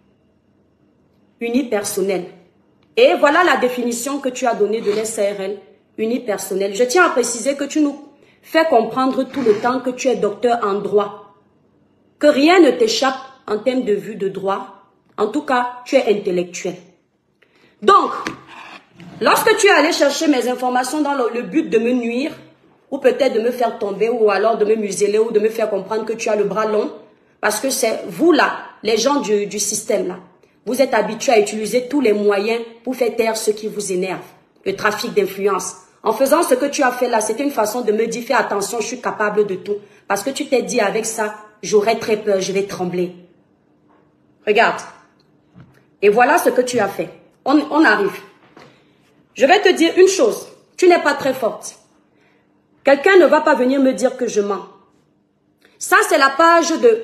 Speaker 1: unipersonnelle. Et voilà la définition que tu as donnée de l'SARL unipersonnelle. Je tiens à préciser que tu nous fais comprendre tout le temps que tu es docteur en droit, que rien ne t'échappe en termes de vue de droit. En tout cas, tu es intellectuel. Donc, lorsque tu es allé chercher mes informations dans le but de me nuire, ou peut-être de me faire tomber, ou alors de me museler, ou de me faire comprendre que tu as le bras long, parce que c'est vous là, les gens du système là, vous êtes habitués à utiliser tous les moyens pour faire taire ce qui vous énerve, le trafic d'influence. En faisant ce que tu as fait là, c'était une façon de me dire, fais attention, je suis capable de tout. Parce que tu t'es dit, avec ça, j'aurais très peur, je vais trembler. Regarde. Et voilà ce que tu as fait. On arrive. Je vais te dire une chose. Tu n'es pas très forte. Quelqu'un ne va pas venir me dire que je mens. Ça, c'est la page de...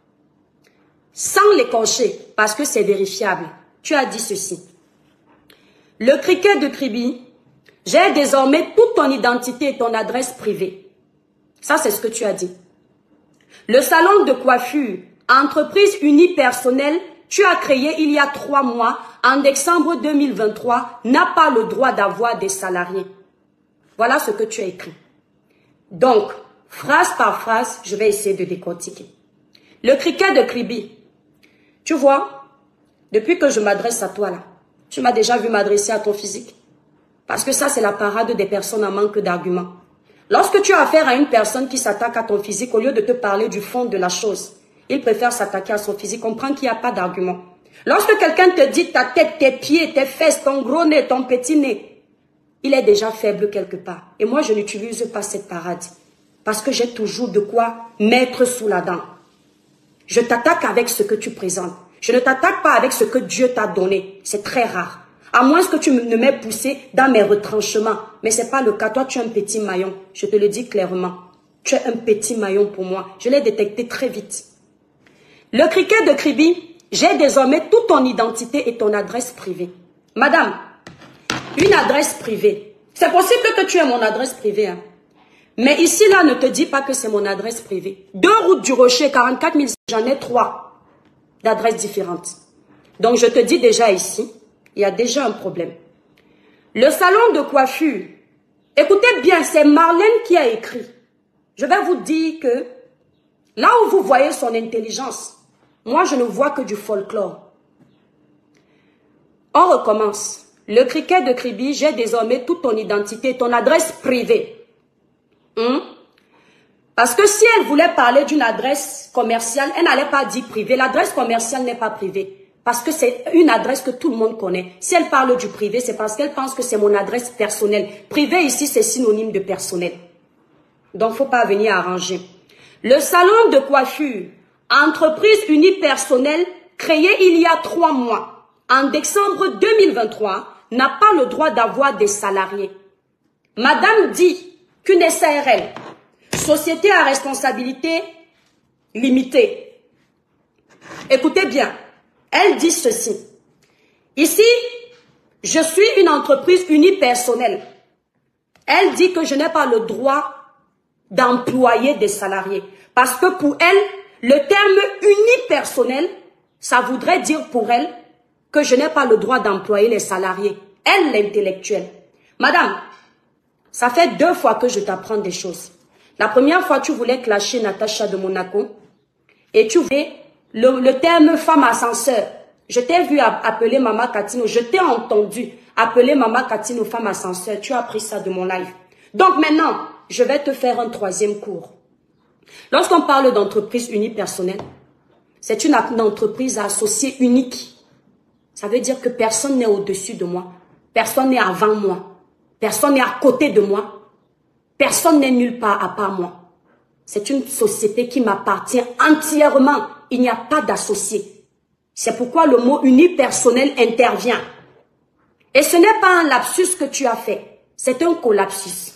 Speaker 1: Sans l'écorcher, parce que c'est vérifiable. Tu as dit ceci. Le cricket de Kribi, j'ai désormais toute ton identité et ton adresse privée. Ça, c'est ce que tu as dit. Le salon de coiffure, entreprise unipersonnelle, tu as créé il y a 3 mois, en décembre 2023, n'a pas le droit d'avoir des salariés. Voilà ce que tu as écrit. Donc, phrase par phrase, je vais essayer de décortiquer. Le cricket de Kribi, tu vois, depuis que je m'adresse à toi là, tu m'as déjà vu m'adresser à ton physique. Parce que ça, c'est la parade des personnes en manque d'arguments. Lorsque tu as affaire à une personne qui s'attaque à ton physique, au lieu de te parler du fond de la chose, il préfère s'attaquer à son physique, comprendre qu'il n'y a pas d'argument. Lorsque quelqu'un te dit ta tête, tes pieds, tes fesses, ton gros nez, ton petit nez, il est déjà faible quelque part. Et moi, je n'utilise pas cette parade. Parce que j'ai toujours de quoi mettre sous la dent. Je t'attaque avec ce que tu présentes. Je ne t'attaque pas avec ce que Dieu t'a donné. C'est très rare. À moins que tu ne m'aies poussé dans mes retranchements. Mais ce n'est pas le cas. Toi, tu es un petit maillon. Je te le dis clairement. Tu es un petit maillon pour moi. Je l'ai détecté très vite. Le cricket de Kribi, j'ai désormais toute ton identité et ton adresse privée. Madame, une adresse privée. C'est possible que tu aies mon adresse privée. Hein. Mais ici, là, ne te dis pas que c'est mon adresse privée. 2 routes du Rocher, 44 000, j'en ai 3 d'adresses différentes. Donc, je te dis déjà ici il y a déjà un problème. Le salon de coiffure, écoutez bien, c'est Marlène qui a écrit. Je vais vous dire que là où vous voyez son intelligence, moi je ne vois que du folklore. On recommence. Le criquet de Kribi, j'ai désormais toute ton identité, ton adresse privée. Parce que si elle voulait parler d'une adresse commerciale, elle n'allait pas dire privée. L'adresse commerciale n'est pas privée. Parce que c'est une adresse que tout le monde connaît. Si elle parle du privé, c'est parce qu'elle pense que c'est mon adresse personnelle. Privé ici, c'est synonyme de personnel. Donc, il ne faut pas venir arranger. Le salon de coiffure, entreprise unipersonnelle, créée il y a 3 mois, en décembre 2023, n'a pas le droit d'avoir des salariés. Madame dit qu'une SARL, société à responsabilité limitée. Écoutez bien, elle dit ceci. Ici, je suis une entreprise unipersonnelle. Elle dit que je n'ai pas le droit d'employer des salariés. Parce que pour elle, le terme unipersonnel, ça voudrait dire pour elle que je n'ai pas le droit d'employer les salariés. Elle, l'intellectuelle. Madame, ça fait 2 fois que je t'apprends des choses. La première fois, tu voulais clasher Natacha de Monaco et tu voulais le terme femme ascenseur. Je t'ai vu appeler Mama Katino, je t'ai entendu appeler Mama Katino femme ascenseur. Tu as appris ça de mon live. Donc maintenant, je vais te faire un 3e cours. Lorsqu'on parle d'entreprise unipersonnelle, c'est une entreprise associée unique. Ça veut dire que personne n'est au-dessus de moi. Personne n'est avant moi. Personne n'est à côté de moi. Personne n'est nulle part à part moi. C'est une société qui m'appartient entièrement. Il n'y a pas d'associé. C'est pourquoi le mot unipersonnel intervient. Et ce n'est pas un lapsus que tu as fait. C'est un collapsus.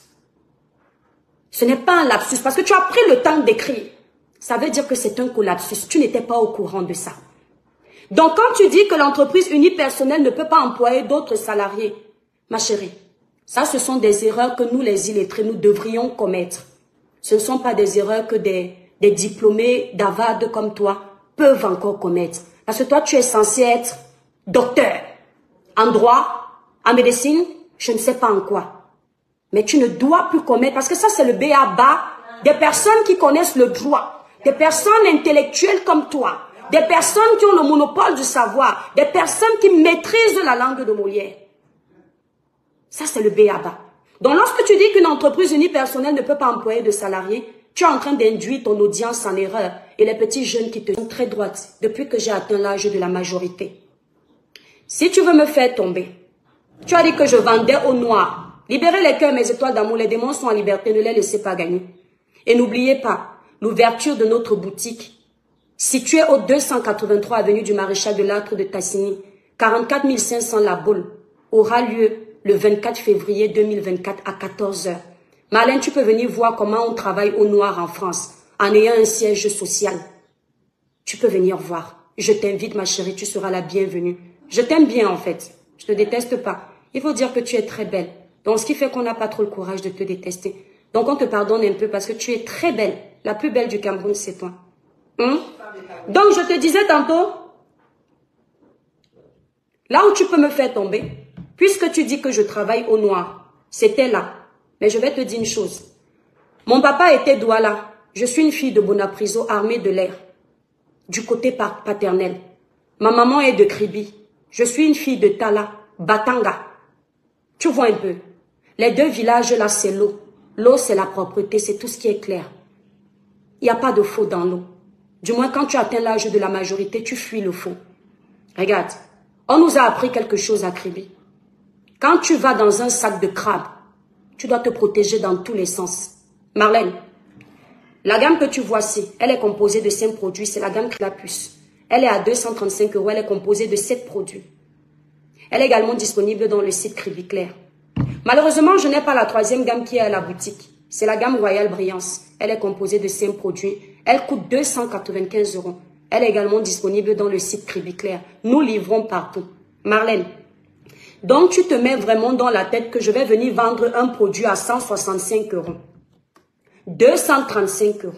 Speaker 1: Ce n'est pas un lapsus parce que tu as pris le temps d'écrire. Ça veut dire que c'est un collapsus. Tu n'étais pas au courant de ça. Donc, quand tu dis que l'entreprise unipersonnelle ne peut pas employer d'autres salariés, ma chérie, ça, ce sont des erreurs que nous, les illettrés, nous devrions commettre. Ce ne sont pas des erreurs que des diplômés d'Harvard comme toi peuvent encore commettre. Parce que toi, tu es censé être docteur en droit, en médecine, je ne sais pas en quoi. Mais tu ne dois plus commettre, parce que ça, c'est le b.a.-ba des personnes qui connaissent le droit, des personnes intellectuelles comme toi, des personnes qui ont le monopole du savoir, des personnes qui maîtrisent la langue de Molière. Ça, c'est le b.a.-ba. Donc, lorsque tu dis qu'une entreprise unipersonnelle ne peut pas employer de salariés, tu es en train d'induire ton audience en erreur et les petits jeunes qui te sont très droites depuis que j'ai atteint l'âge de la majorité. Si tu veux me faire tomber, tu as dit que je vendais au noir. Libérez les cœurs, mes étoiles d'amour, les démons sont en liberté, ne les laissez pas gagner. Et n'oubliez pas, l'ouverture de notre boutique, située au 283 avenue du Maréchal de Lattre de Tassigny, 44 500 La Baule, aura lieu le 24 février 2024 à 14 h. Marlène, tu peux venir voir comment on travaille au noir en France, en ayant un siège social. Tu peux venir voir. Je t'invite, ma chérie, tu seras la bienvenue. Je t'aime bien, en fait. Je te déteste pas. Il faut dire que tu es très belle. Donc, ce qui fait qu'on n'a pas trop le courage de te détester. Donc, on te pardonne un peu parce que tu es très belle. La plus belle du Cameroun, c'est toi. Donc, je te disais tantôt, là où tu peux me faire tomber, puisque tu dis que je travaille au noir, c'était là. Mais je vais te dire une chose. Mon papa était Douala. Je suis une fille de Bonapriso, armée de l'air, du côté paternel. Ma maman est de Kribi. Je suis une fille de Tala, Batanga. Tu vois un peu. Les 2 villages là, c'est l'eau. L'eau, c'est la propreté, c'est tout ce qui est clair. Il n'y a pas de faux dans l'eau. Du moins, quand tu atteins l'âge de la majorité, tu fuis le faux. Regarde, on nous a appris quelque chose à Kribi. Quand tu vas dans un sac de crabe, tu dois te protéger dans tous les sens. Marlène, la gamme que tu vois ici, elle est composée de 5 produits. C'est la gamme Clapus. Elle est à 235 €. Elle est composée de 7 produits. Elle est également disponible dans le site Kribi Clair. Malheureusement, je n'ai pas la 3e gamme qui est à la boutique. C'est la gamme Royal Brillance. Elle est composée de 5 produits. Elle coûte 295 €. Elle est également disponible dans le site Kribi Clair. Nous livrons partout. Marlène, donc tu te mets vraiment dans la tête que je vais venir vendre un produit à 165 €. 235 €.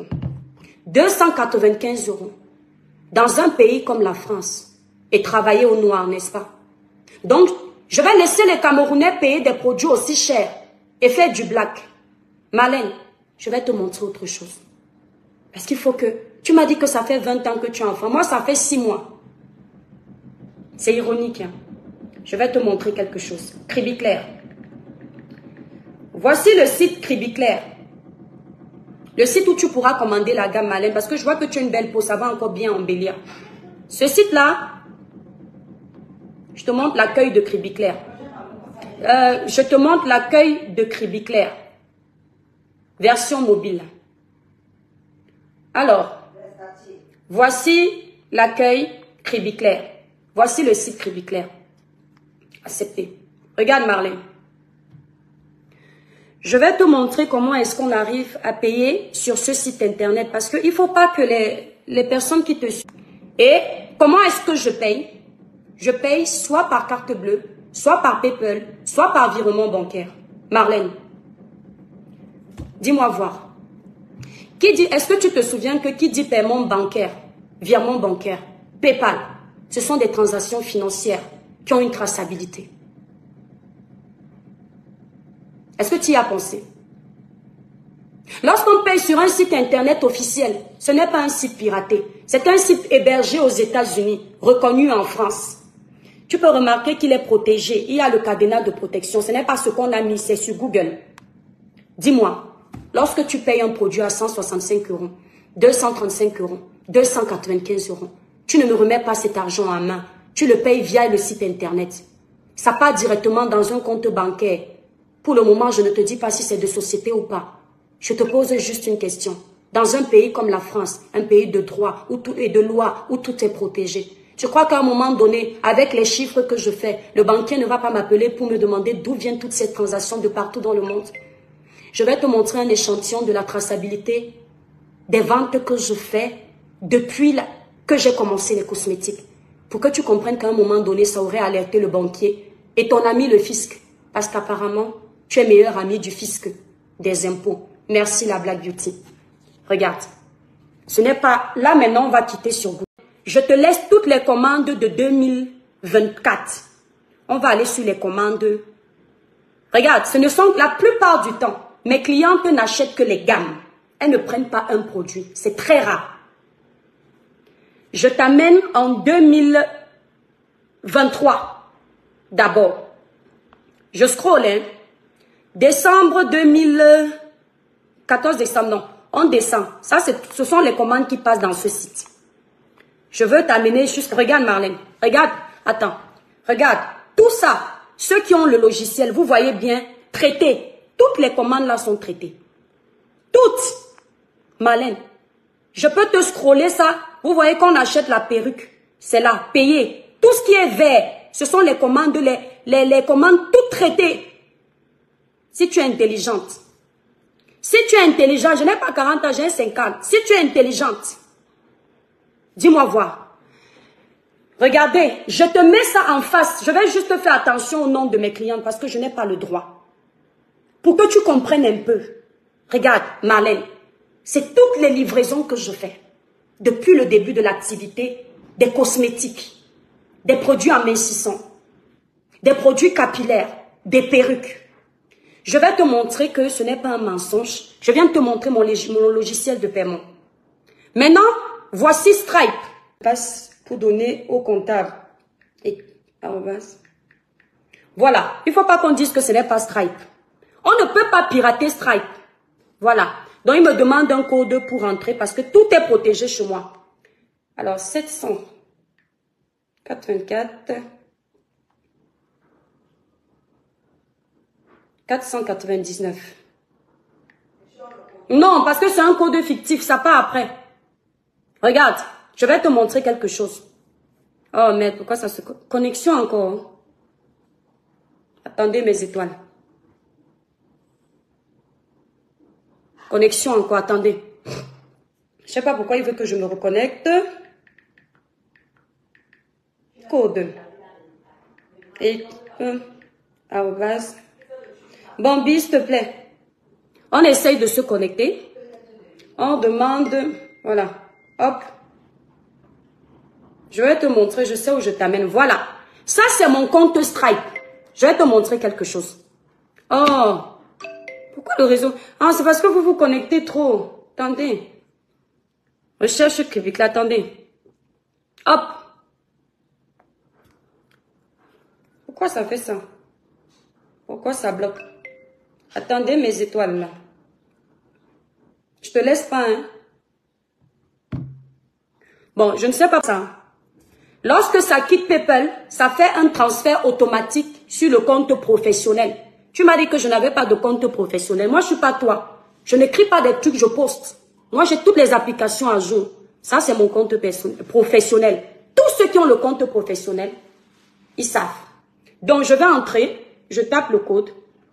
Speaker 1: 295 € dans un pays comme la France et travailler au noir, n'est-ce pas? Donc, je vais laisser les Camerounais payer des produits aussi chers et faire du black. Marlène, je vais te montrer autre chose. Parce qu'il faut que... Tu m'as dit que ça fait 20 ans que tu es enfant. Moi, ça fait 6 mois. C'est ironique. Hein? Je vais te montrer quelque chose. Cribiclair. Voici le site Cribiclair. Le site où tu pourras commander la gamme Marlène. Parce que je vois que tu as une belle peau. Ça va encore bien embellir. Ce site-là, je te montre l'accueil de Cribiclair. Je te montre l'accueil de Cribiclair. Version mobile. Alors, voici l'accueil Cribiclair. Voici le site Cribiclair. Accepté. Regarde Marlène. Je vais te montrer comment est-ce qu'on arrive à payer sur ce site internet. Parce qu'il ne faut pas que les personnes qui te suivent... Et comment est-ce que je paye? Je paye soit par carte bleue, soit par PayPal, soit par virement bancaire. Marlène, dis-moi voir. Qui dit, est-ce que tu te souviens que qui dit paiement bancaire, virement bancaire, PayPal, ce sont des transactions financières qui ont une traçabilité. Est-ce que tu y as pensé? Lorsqu'on paye sur un site internet officiel, ce n'est pas un site piraté. C'est un site hébergé aux États-Unis, reconnu en France. Tu peux remarquer qu'il est protégé. Il y a le cadenas de protection. Ce n'est pas ce qu'on a mis, c'est sur Google. Dis-moi, lorsque tu payes un produit à 165 €, 235 €, 295 €, tu ne me remets pas cet argent en main. Tu le payes via le site internet. Ça part directement dans un compte bancaire. Pour le moment, je ne te dis pas si c'est de société ou pas. Je te pose juste une question. Dans un pays comme la France, un pays de droit où tout est de loi, où tout est protégé, je crois qu'à un moment donné, avec les chiffres que je fais, le banquier ne va pas m'appeler pour me demander d'où viennent toutes ces transactions de partout dans le monde. Je vais te montrer un échantillon de la traçabilité des ventes que je fais depuis que j'ai commencé les cosmétiques. Pour que tu comprennes qu'à un moment donné, ça aurait alerté le banquier et ton ami le fisc. Parce qu'apparemment, tu es meilleur ami du fisc des impôts. Merci la Black Beauty. Regarde. Ce n'est pas... Là maintenant, on va quitter sur Google. Je te laisse toutes les commandes de 2024. On va aller sur les commandes. Regarde, ce ne sont la plupart du temps, mes clientes n'achètent que les gammes. Elles ne prennent pas un produit. C'est très rare. Je t'amène en 2023. D'abord. Je scrolle, hein. Décembre 14 décembre, non. En décembre. Ça, ce sont les commandes qui passent dans ce site. Je veux t'amener jusqu'à... Regarde, Marlène. Regarde. Attends. Regarde. Tout ça, ceux qui ont le logiciel, vous voyez bien, traité. Toutes les commandes là sont traitées. Toutes. Marlène. Je peux te scroller ça. Vous voyez qu'on achète la perruque. C'est là. Payé. Tout ce qui est vert, ce sont les commandes, les commandes toutes traitées. Si tu es intelligente. Si tu es intelligente, je n'ai pas 40 ans, j'ai 50. Si tu es intelligente, dis-moi voir. Regardez, je te mets ça en face. Je vais juste faire attention au nom de mes clientes parce que je n'ai pas le droit. Pour que tu comprennes un peu. Regarde, Marlène, c'est toutes les livraisons que je fais. Depuis le début de l'activité, des cosmétiques, des produits amincissants, des produits capillaires, des perruques. Je vais te montrer que ce n'est pas un mensonge. Je viens de te montrer mon logiciel de paiement. Maintenant, voici Stripe. Je passe pour donner au comptable. Et, voilà. Il ne faut pas qu'on dise que ce n'est pas Stripe. On ne peut pas pirater Stripe. Voilà. Donc, il me demande un code pour entrer parce que tout est protégé chez moi. Alors, 784... 499. Non, parce que c'est un code fictif, ça part après. Regarde, je vais te montrer quelque chose. Oh merde, pourquoi ça se... Connexion encore. Attendez mes étoiles. Connexion encore, attendez. Je sais pas pourquoi il veut que je me reconnecte. Code. Et... Bambi, s'il te plaît. On essaye de se connecter. On demande... Voilà. Hop. Je vais te montrer, je sais où je t'amène. Voilà. Ça, c'est mon compte Stripe. Je vais te montrer quelque chose. Oh, pourquoi le réseau? Ah, c'est parce que vous vous connectez trop. Attendez. Recherche Kribiklé, attendez. Hop. Pourquoi ça fait ça? Pourquoi ça bloque? Attendez mes étoiles là. Je te laisse pas, hein. Bon, je ne sais pas ça. Lorsque ça quitte PayPal, ça fait un transfert automatique sur le compte professionnel. Tu m'as dit que je n'avais pas de compte professionnel. Moi, je suis pas toi. Je n'écris pas des trucs, je poste. Moi, j'ai toutes les applications à jour. Ça, c'est mon compte professionnel. Tous ceux qui ont le compte professionnel, ils savent. Donc, je vais entrer. Je tape le code.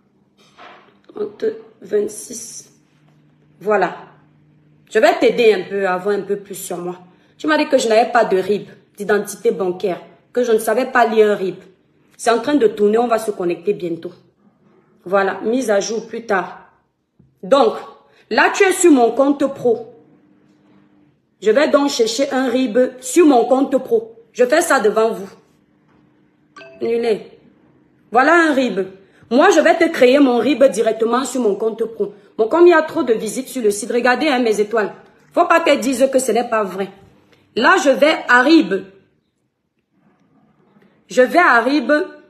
Speaker 1: 26. Voilà. Je vais t'aider un peu à avoir un peu plus sur moi. Tu m'as dit que je n'avais pas de RIB, d'identité bancaire, que je ne savais pas lire un RIB. C'est en train de tourner, on va se connecter bientôt. Voilà, mise à jour plus tard. Donc, là tu es sur mon compte pro. Je vais donc chercher un RIB sur mon compte pro. Je fais ça devant vous. Annulé. Voilà un RIB. Moi, je vais te créer mon RIB directement sur mon compte pro. Bon, comme il y a trop de visites sur le site, regardez hein, mes étoiles. Faut pas qu'elles disent que ce n'est pas vrai. Là, je vais à RIB. Je vais à RIB.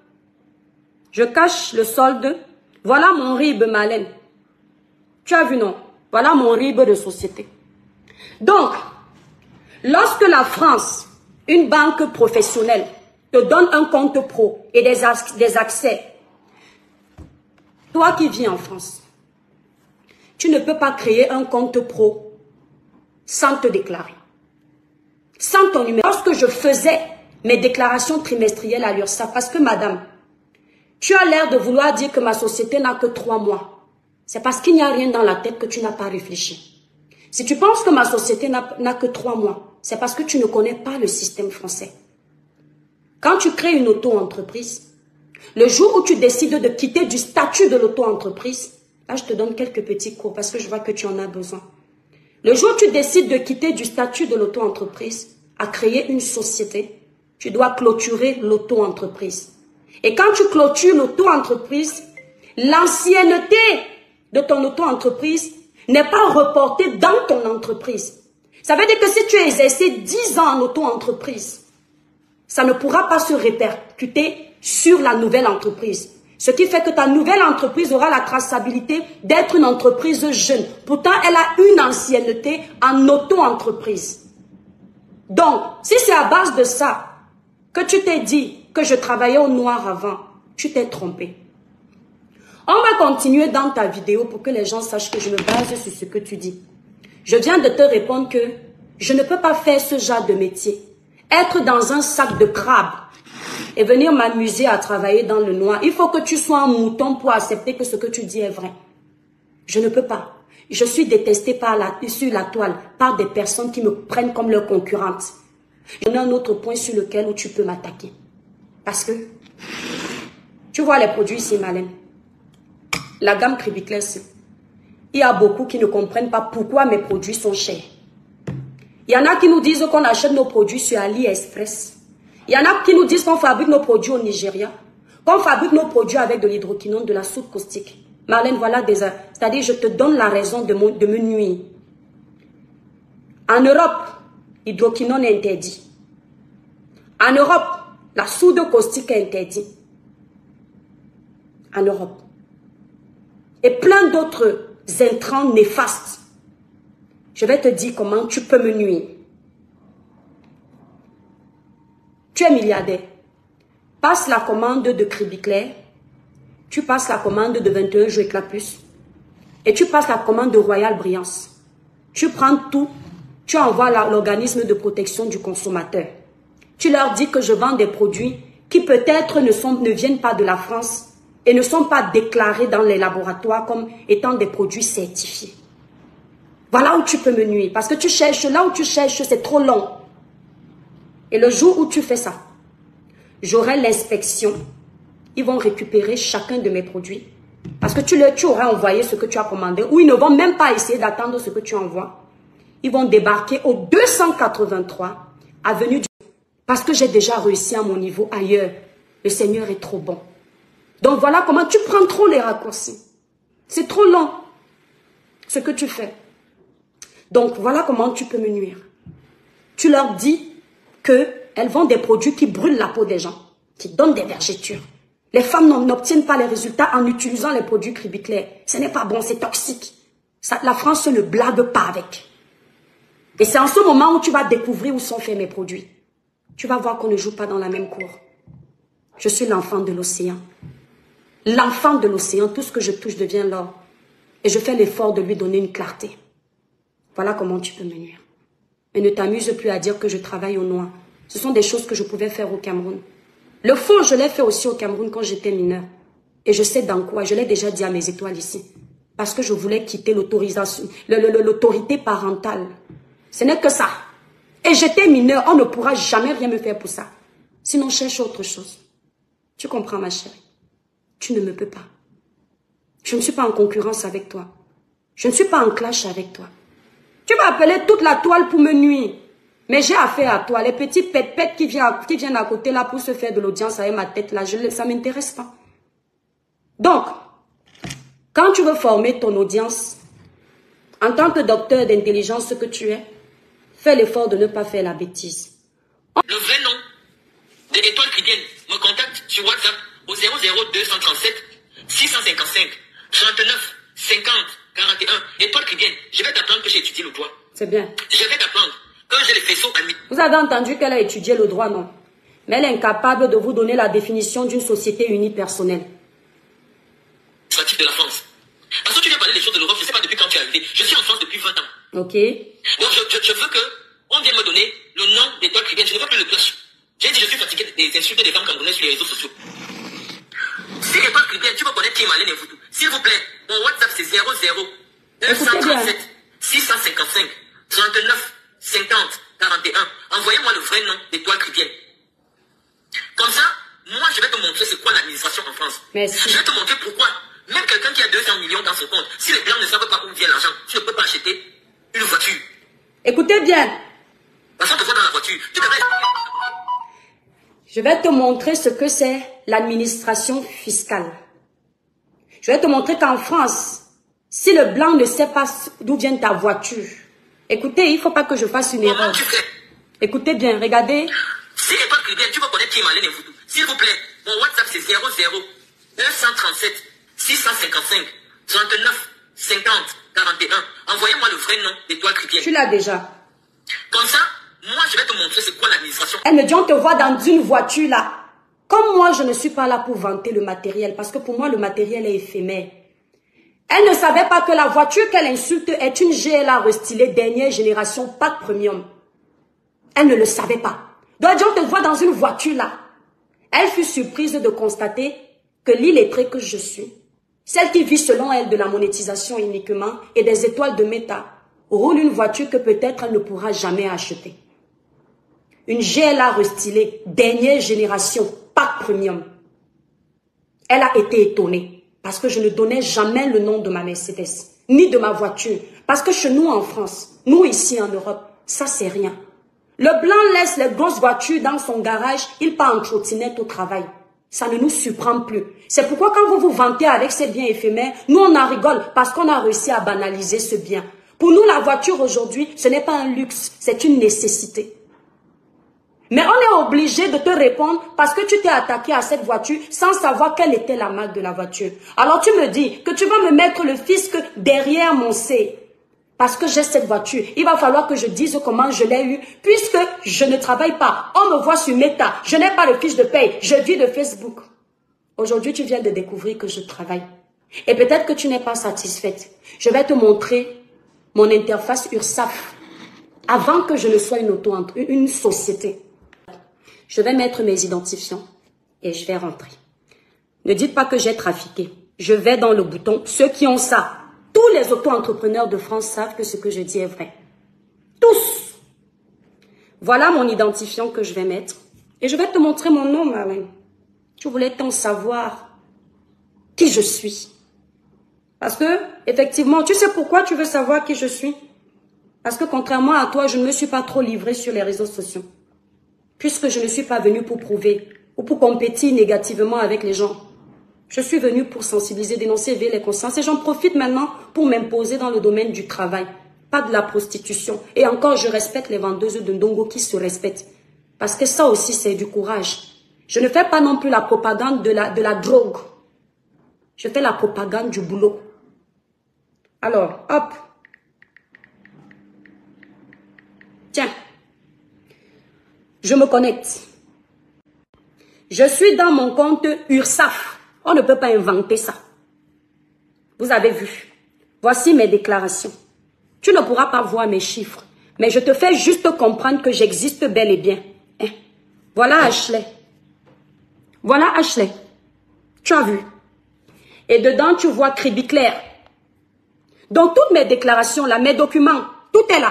Speaker 1: Je cache le solde. Voilà mon RIB, Malène. Tu as vu, non? Voilà mon RIB de société. Donc, lorsque la France, une banque professionnelle, te donne un compte pro et des accès, toi qui vis en France, tu ne peux pas créer un compte pro sans te déclarer. Sans ton numéro. Lorsque je faisais mes déclarations trimestrielles à l'URSSAF, parce que madame, tu as l'air de vouloir dire que ma société n'a que 3 mois. C'est parce qu'il n'y a rien dans la tête que tu n'as pas réfléchi. Si tu penses que ma société n'a que 3 mois, c'est parce que tu ne connais pas le système français. Quand tu crées une auto-entreprise, le jour où tu décides de quitter du statut de l'auto-entreprise, là je te donne quelques petits cours parce que je vois que tu en as besoin. Le jour où tu décides de quitter du statut de l'auto-entreprise à créer une société, tu dois clôturer l'auto-entreprise. Et quand tu clôtures l'auto-entreprise, l'ancienneté de ton auto-entreprise n'est pas reportée dans ton entreprise. Ça veut dire que si tu as exercé 10 ans en auto-entreprise, ça ne pourra pas se répercuter sur la nouvelle entreprise. Ce qui fait que ta nouvelle entreprise aura la traçabilité d'être une entreprise jeune. Pourtant, elle a une ancienneté en auto-entreprise. Donc, si c'est à base de ça que tu t'es dit que je travaillais au noir avant, tu t'es trompé. On va continuer dans ta vidéo pour que les gens sachent que je me base sur ce que tu dis. Je viens de te répondre que je ne peux pas faire ce genre de métier. Être dans un sac de crabe et venir m'amuser à travailler dans le noir. Il faut que tu sois un mouton pour accepter que ce que tu dis est vrai. Je ne peux pas. Je suis détestée sur la toile par des personnes qui me prennent comme leur concurrente. Il y en a un autre point sur lequel où tu peux m'attaquer. Parce que, tu vois les produits ici, Malène. La gamme Kribiklé, il y a beaucoup qui ne comprennent pas pourquoi mes produits sont chers. Il y en a qui nous disent qu'on achète nos produits sur AliExpress. Il y en a qui nous disent qu'on fabrique nos produits au Nigeria, qu'on fabrique nos produits avec de l'hydroquinone, de la soude caustique. Marlène, voilà c'est-à-dire je te donne la raison de me nuire. En Europe, l'hydroquinone est interdit. En Europe, la soude caustique est interdite. En Europe. Et plein d'autres intrants néfastes. Je vais te dire comment tu peux me nuire. Tu es milliardaire. Passe la commande de Kribiklé. Tu passes la commande de 21 jours Éclapus. Et tu passes la commande de Royal Brillance. Tu prends tout. Tu envoies l'organisme de protection du consommateur. Tu leur dis que je vends des produits qui peut-être ne viennent pas de la France et ne sont pas déclarés dans les laboratoires comme étant des produits certifiés. Voilà où tu peux me nuire. Parce que tu cherches, là où tu cherches, c'est trop long. Et le jour où tu fais ça, j'aurai l'inspection. Ils vont récupérer chacun de mes produits. Parce que tu auras envoyé ce que tu as commandé. Ou ils ne vont même pas essayer d'attendre ce que tu envoies. Ils vont débarquer au 283 avenue du... Parce que j'ai déjà réussi à mon niveau ailleurs. Le Seigneur est trop bon. Donc voilà comment tu prends trop les raccourcis. C'est trop long ce que tu fais. Donc voilà comment tu peux me nuire. Tu leur dis qu'elles vendent des produits qui brûlent la peau des gens, qui donnent des vergetures. Les femmes n'obtiennent pas les résultats en utilisant les produits Cribiclair. Ce n'est pas bon, c'est toxique. Ça, la France ne blague pas avec. Et c'est en ce moment où tu vas découvrir où sont faits mes produits. Tu vas voir qu'on ne joue pas dans la même cour. Je suis l'enfant de l'océan. L'enfant de l'océan, tout ce que je touche devient l'or. Et je fais l'effort de lui donner une clarté. Voilà comment tu peux me nuire. Mais ne t'amuse plus à dire que je travaille au noir. Ce sont des choses que je pouvais faire au Cameroun. Le faux, je l'ai fait aussi au Cameroun quand j'étais mineure. Et je sais dans quoi, je l'ai déjà dit à mes étoiles ici. Parce que je voulais quitter l'autorité parentale. Ce n'est que ça. Et j'étais mineure, on ne pourra jamais rien me faire pour ça. Sinon, cherche autre chose. Tu comprends, ma chérie? Tu ne me peux pas. Je ne suis pas en concurrence avec toi. Je ne suis pas en clash avec toi. Tu vas appeler toute la toile pour me nuire. Mais j'ai affaire à toi. Les petits pètes qui viennent à côté là pour se faire de l'audience avec ma tête là, ça ne m'intéresse pas. Donc, quand tu veux former ton audience, en tant que docteur d'intelligence que tu es, fais l'effort de ne pas faire la bêtise.
Speaker 2: Le vrai nom de l'Étoile Chrétienne me contacte sur WhatsApp au 00237 655 39 50 41. Étoile Chrétienne, je vais t'apprendre que j'ai étudié le droit.
Speaker 1: C'est bien.
Speaker 2: Je vais t'apprendre que j'ai les faisceaux amis.
Speaker 1: Vous avez entendu qu'elle a étudié le droit, non? Mais elle est incapable de vous donner la définition d'une société unipersonnelle.
Speaker 2: Administratif de la France. Parce que tu viens parler des choses de l'Europe, je ne sais pas depuis quand tu es arrivé. Je suis en France depuis 20 ans.
Speaker 1: Ok.
Speaker 2: Donc je veux que on vienne me donner le nom d'Étoile Chrétienne. Je ne veux plus le clash. J'ai dit je suis fatigué des insultes des femmes camerounaises sur les réseaux sociaux. Si Étoile Chrétienne, tu veux connaître qui est Malène et Voodoo. S'il vous plaît, mon WhatsApp c'est 00 237 655 39 50 41. Envoyez-moi le vrai nom d'Étoile Chrétienne. Comme ça, moi je vais te montrer c'est quoi l'administration en France.
Speaker 1: Merci.
Speaker 2: Je vais te montrer pourquoi. Même quelqu'un qui a 200 millions dans son compte, si les blancs ne savent pas où vient l'argent, tu ne peux pas acheter une voiture.
Speaker 1: Écoutez bien.
Speaker 2: Parce qu'on te voit dans la voiture. Tu devrais...
Speaker 1: Je vais te montrer ce que c'est l'administration fiscale. Je vais te montrer qu'en France, si le blanc ne sait pas d'où vient ta voiture, écoutez, il ne faut pas que je fasse une erreur.
Speaker 2: tu fais?
Speaker 1: Écoutez bien, regardez.
Speaker 2: Si l'Étoile Chrétienne, tu veux connaître qui est Malène et Voodoo. S'il vous plaît, mon WhatsApp c'est 00 237 655 39 50 41. Envoyez-moi le vrai nom d'Étoile Chrétienne.
Speaker 1: Tu l'as déjà.
Speaker 2: Comme ça, moi je vais te montrer c'est quoi l'administration.
Speaker 1: Elle me dit on te voit dans une voiture là. Comme moi je ne suis pas là pour vanter le matériel parce que pour moi le matériel est éphémère. Elle ne savait pas que la voiture qu'elle insulte est une GLA restylée dernière génération, pas de premium. Elle ne le savait pas. Donc elle dit on te voit dans une voiture là. Elle fut surprise de constater que l'illettrée que je suis, celle qui vit selon elle de la monétisation uniquement et des étoiles de méta, roule une voiture que peut-être elle ne pourra jamais acheter. Une GLA restylée, dernière génération, pas de premium. Elle a été étonnée parce que je ne donnais jamais le nom de ma Mercedes, ni de ma voiture. Parce que chez nous en France, nous ici en Europe, ça c'est rien. Le blanc laisse les grosses voitures dans son garage, il part en trottinette au travail. Ça ne nous surprend plus. C'est pourquoi quand vous vous vantez avec ces biens éphémères, nous on en rigole parce qu'on a réussi à banaliser ce bien. Pour nous, la voiture aujourd'hui, ce n'est pas un luxe, c'est une nécessité. Mais on est obligé de te répondre parce que tu t'es attaqué à cette voiture sans savoir quelle était la marque de la voiture. Alors tu me dis que tu vas me mettre le fisc derrière mon C. Parce que j'ai cette voiture, il va falloir que je dise comment je l'ai eue, puisque je ne travaille pas. On me voit sur Meta, je n'ai pas de fiche de paye, je vis de Facebook. Aujourd'hui, tu viens de découvrir que je travaille. Et peut-être que tu n'es pas satisfaite. Je vais te montrer mon interface URSSAF avant que je ne sois une société. Je vais mettre mes identifiants et je vais rentrer. Ne dites pas que j'ai trafiqué. Je vais dans le bouton. Ceux qui ont ça, tous les auto-entrepreneurs de France savent que ce que je dis est vrai. Tous. Voilà mon identifiant que je vais mettre. Et je vais te montrer mon nom, Marlène. Tu voulais tant savoir qui je suis. Parce que, effectivement, tu sais pourquoi tu veux savoir qui je suis? Parce que contrairement à toi, je ne me suis pas trop livrée sur les réseaux sociaux. Puisque je ne suis pas venue pour prouver ou pour compétir négativement avec les gens. Je suis venue pour sensibiliser, dénoncer, éveiller les consciences et j'en profite maintenant pour m'imposer dans le domaine du travail, pas de la prostitution. Et encore, je respecte les vendeuses de Ndongo qui se respectent. Parce que ça aussi, c'est du courage. Je ne fais pas non plus la propagande de la drogue. Je fais la propagande du boulot. Alors, hop. Tiens. Je me connecte. Je suis dans mon compte URSAF. On ne peut pas inventer ça. Vous avez vu. Voici mes déclarations. Tu ne pourras pas voir mes chiffres. Mais je te fais juste comprendre que j'existe bel et bien. Hein? Voilà Ashley. Voilà Ashley. Tu as vu. Et dedans, tu vois crédit clair. Donc, toutes mes déclarations là, mes documents, tout est là.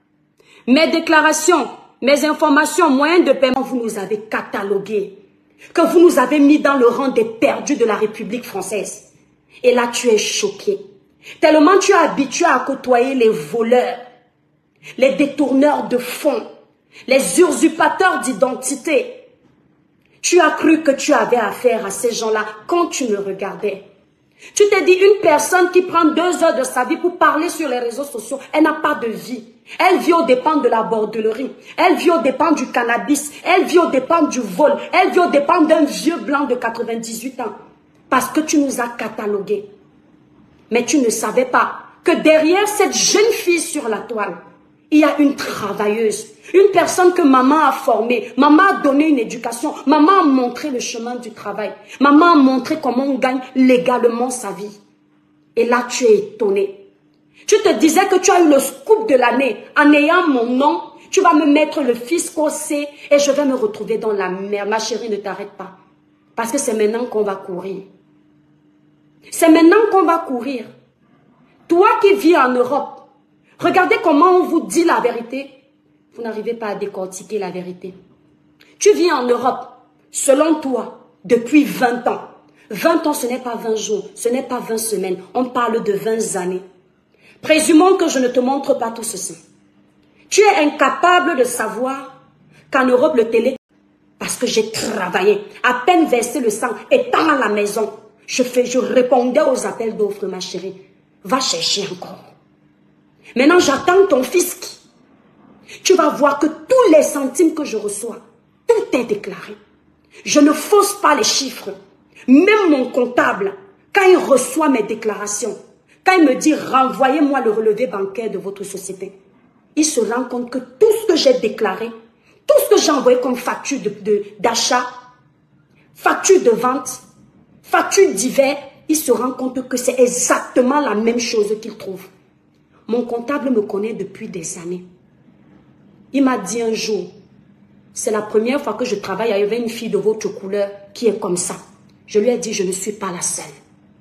Speaker 1: Mes déclarations, mes informations, moyens de paiement, vous nous avez catalogués. Que vous nous avez mis dans le rang des perdus de la République française. Et là, tu es choqué. Tellement tu es habitué à côtoyer les voleurs, les détourneurs de fonds, les usurpateurs d'identité. Tu as cru que tu avais affaire à ces gens-là quand tu me regardais. Tu t'es dit, une personne qui prend 2 heures de sa vie pour parler sur les réseaux sociaux, elle n'a pas de vie. Elle vit aux dépens de la bordellerie. Elle vit aux dépens du cannabis. Elle vit aux dépens du vol. Elle vit aux dépens d'un vieux blanc de 98 ans. Parce que tu nous as catalogués. Mais tu ne savais pas que derrière cette jeune fille sur la toile, il y a une travailleuse. Une personne que maman a formée. Maman a donné une éducation. Maman a montré le chemin du travail. Maman a montré comment on gagne légalement sa vie. Et là, tu es étonné. Tu te disais que tu as eu le scoop de l'année. En ayant mon nom, tu vas me mettre le fisc au C et je vais me retrouver dans la mer. Ma chérie, ne t'arrête pas. Parce que c'est maintenant qu'on va courir. C'est maintenant qu'on va courir. Toi qui vis en Europe, regardez comment on vous dit la vérité. Vous n'arrivez pas à décortiquer la vérité. Tu vis en Europe, selon toi, depuis 20 ans. 20 ans, ce n'est pas 20 jours, ce n'est pas 20 semaines. On parle de 20 années. Présumons que je ne te montre pas tout ceci. Tu es incapable de savoir qu'en Europe, le télé, parce que j'ai travaillé, à peine versé le sang, étant à la maison, je répondais aux appels d'offres, ma chérie. Va chercher encore. Maintenant, j'attends ton fisc. Tu vas voir que tous les centimes que je reçois, tout est déclaré. Je ne fausse pas les chiffres. Même mon comptable, quand il reçoit mes déclarations, quand il me dit renvoyez-moi le relevé bancaire de votre société, il se rend compte que tout ce que j'ai déclaré, tout ce que j'ai envoyé comme facture d'achat, facture de vente, facture divers, il se rend compte que c'est exactement la même chose qu'il trouve. Mon comptable me connaît depuis des années. Il m'a dit un jour, c'est la première fois que je travaille avec une fille de votre couleur qui est comme ça. Je lui ai dit, je ne suis pas la seule.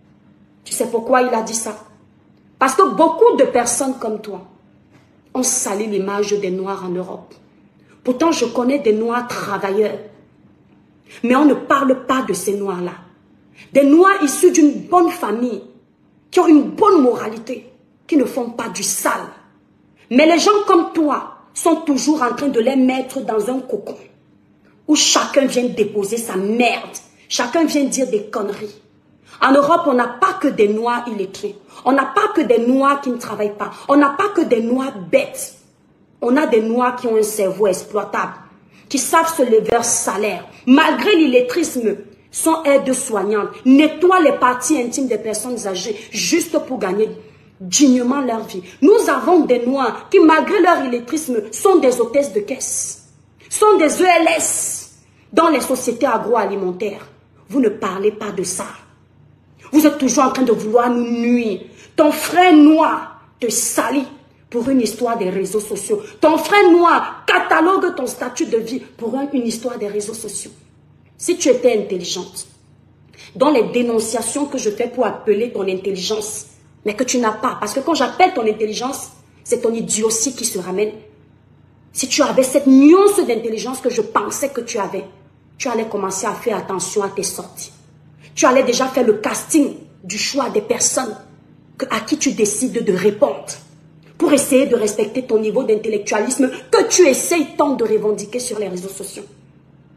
Speaker 1: Tu sais pourquoi il a dit ça? Parce que beaucoup de personnes comme toi ont sali l'image des Noirs en Europe. Pourtant, je connais des Noirs travailleurs. Mais on ne parle pas de ces Noirs-là. Des Noirs issus d'une bonne famille, qui ont une bonne moralité, qui ne font pas du sale. Mais les gens comme toi sont toujours en train de les mettre dans un cocon où chacun vient déposer sa merde. Chacun vient dire des conneries. En Europe, on n'a pas que des Noirs illettrés. On n'a pas que des Noirs qui ne travaillent pas. On n'a pas que des Noirs bêtes. On a des Noirs qui ont un cerveau exploitable, qui savent se lever leur salaire. Malgré l'illettrisme, sont aides-soignantes, nettoient les parties intimes des personnes âgées juste pour gagner dignement leur vie. Nous avons des Noirs qui, malgré leur illettrisme, sont des hôtesses de caisse, sont des ELS dans les sociétés agroalimentaires. Vous ne parlez pas de ça. Vous êtes toujours en train de vouloir nous nuire. Ton frère noir te salit pour une histoire des réseaux sociaux. Ton frère noir catalogue ton statut de vie pour une histoire des réseaux sociaux. Si tu étais intelligente, dans les dénonciations que je fais pour appeler ton intelligence, mais que tu n'as pas, parce que quand j'appelle ton intelligence, c'est ton idiotie qui se ramène. Si tu avais cette nuance d'intelligence que je pensais que tu avais, tu allais commencer à faire attention à tes sorties. Tu allais déjà faire le casting du choix des personnes à qui tu décides de répondre pour essayer de respecter ton niveau d'intellectualisme que tu essayes tant de revendiquer sur les réseaux sociaux.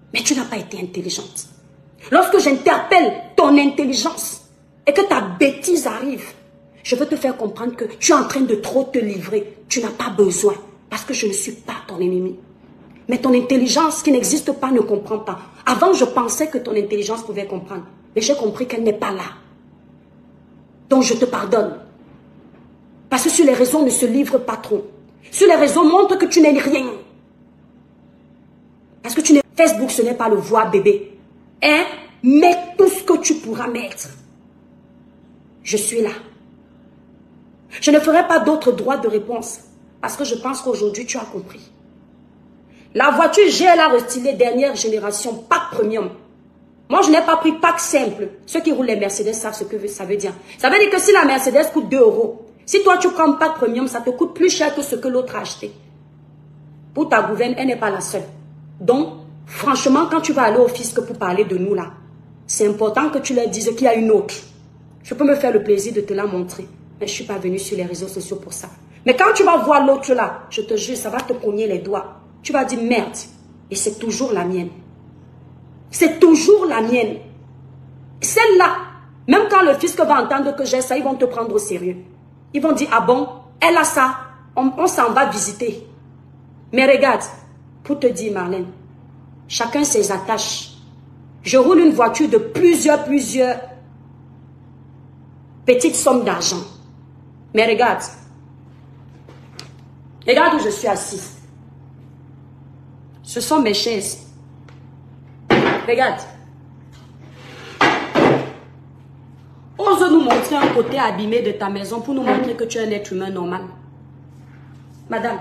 Speaker 1: Mais tu n'as pas été intelligente. Lorsque j'interpelle ton intelligence et que ta bêtise arrive, je veux te faire comprendre que tu es en train de trop te livrer. Tu n'as pas besoin parce que je ne suis pas ton ennemi. Mais ton intelligence qui n'existe pas ne comprend pas. Avant, je pensais que ton intelligence pouvait comprendre. Mais j'ai compris qu'elle n'est pas là. Donc je te pardonne. Parce que sur les réseaux, ne se livre pas trop. Sur les réseaux, montre que tu n'es rien. Parce que tu n'es... Facebook, ce n'est pas le voir bébé. Hein? Mets tout ce que tu pourras mettre. Je suis là. Je ne ferai pas d'autres droits de réponse. Parce que je pense qu'aujourd'hui, tu as compris. La voiture G, elle a restylé dernière génération, pack premium. Moi, je n'ai pas pris pack simple. Ceux qui roulent les Mercedes savent ce que ça veut dire. Ça veut dire que si la Mercedes coûte 2 €, si toi, tu prends pack premium, ça te coûte plus cher que ce que l'autre a acheté. Pour ta gouverne, elle n'est pas la seule. Donc, franchement, quand tu vas aller au fisc pour parler de nous là, c'est important que tu leur dises qu'il y a une autre. Je peux me faire le plaisir de te la montrer. Mais je ne suis pas venue sur les réseaux sociaux pour ça. Mais quand tu vas voir l'autre là, je te jure, ça va te cogner les doigts. Tu vas dire merde. Et c'est toujours la mienne. C'est toujours la mienne. Celle-là, même quand le fisc va entendre que j'ai ça, ils vont te prendre au sérieux. Ils vont dire, ah bon, elle a ça, on s'en va visiter. Mais regarde, pour te dire Marlène, chacun ses attaches. Je roule une voiture de plusieurs petites sommes d'argent. Mais regarde. Regarde où je suis assise. Ce sont mes chaises. Regarde. Ose nous montrer un côté abîmé de ta maison pour nous montrer que tu es un être humain normal. Madame.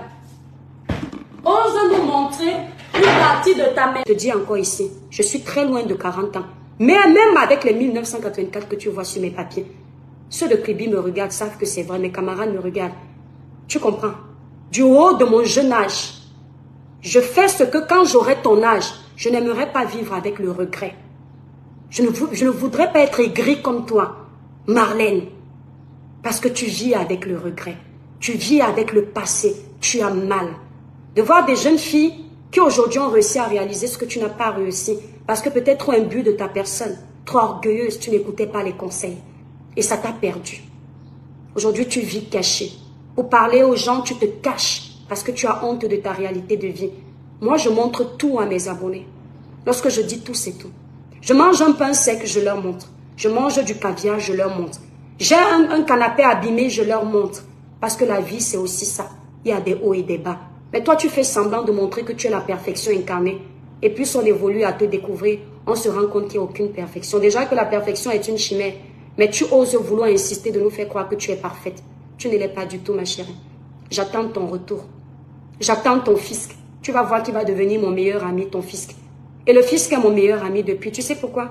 Speaker 1: Ose nous montrer une partie de ta maison. Je te dis encore ici, je suis très loin de 40 ans. Mais même avec les 1984 que tu vois sur mes papiers, ceux de Kribi me regardent, savent que c'est vrai, mes camarades me regardent. Tu comprends? Du haut de mon jeune âge, je fais ce que quand j'aurai ton âge, je n'aimerais pas vivre avec le regret. Je ne voudrais pas être aigri comme toi, Marlène, parce que tu vis avec le regret. Tu vis avec le passé. Tu as mal. De voir des jeunes filles qui aujourd'hui ont réussi à réaliser ce que tu n'as pas réussi, parce que peut-être trop imbu de ta personne, trop orgueilleuse, tu n'écoutais pas les conseils. Et ça t'a perdu. Aujourd'hui, tu vis caché. Pour parler aux gens, tu te caches parce que tu as honte de ta réalité de vie. Moi, je montre tout à mes abonnés. Lorsque je dis tout, c'est tout. Je mange un pain sec, je leur montre. Je mange du caviar, je leur montre. J'ai un canapé abîmé, je leur montre. Parce que la vie, c'est aussi ça. Il y a des hauts et des bas. Mais toi, tu fais semblant de montrer que tu es la perfection incarnée. Et puis, on évolue à te découvrir, on se rend compte qu'il n'y a aucune perfection. Déjà que la perfection est une chimère. Mais tu oses vouloir insister de nous faire croire que tu es parfaite. Tu ne l'es pas du tout, ma chérie. J'attends ton retour. J'attends ton fisc. Tu vas voir qu'il va devenir mon meilleur ami, ton fisc. Et le fisc est mon meilleur ami depuis. Tu sais pourquoi?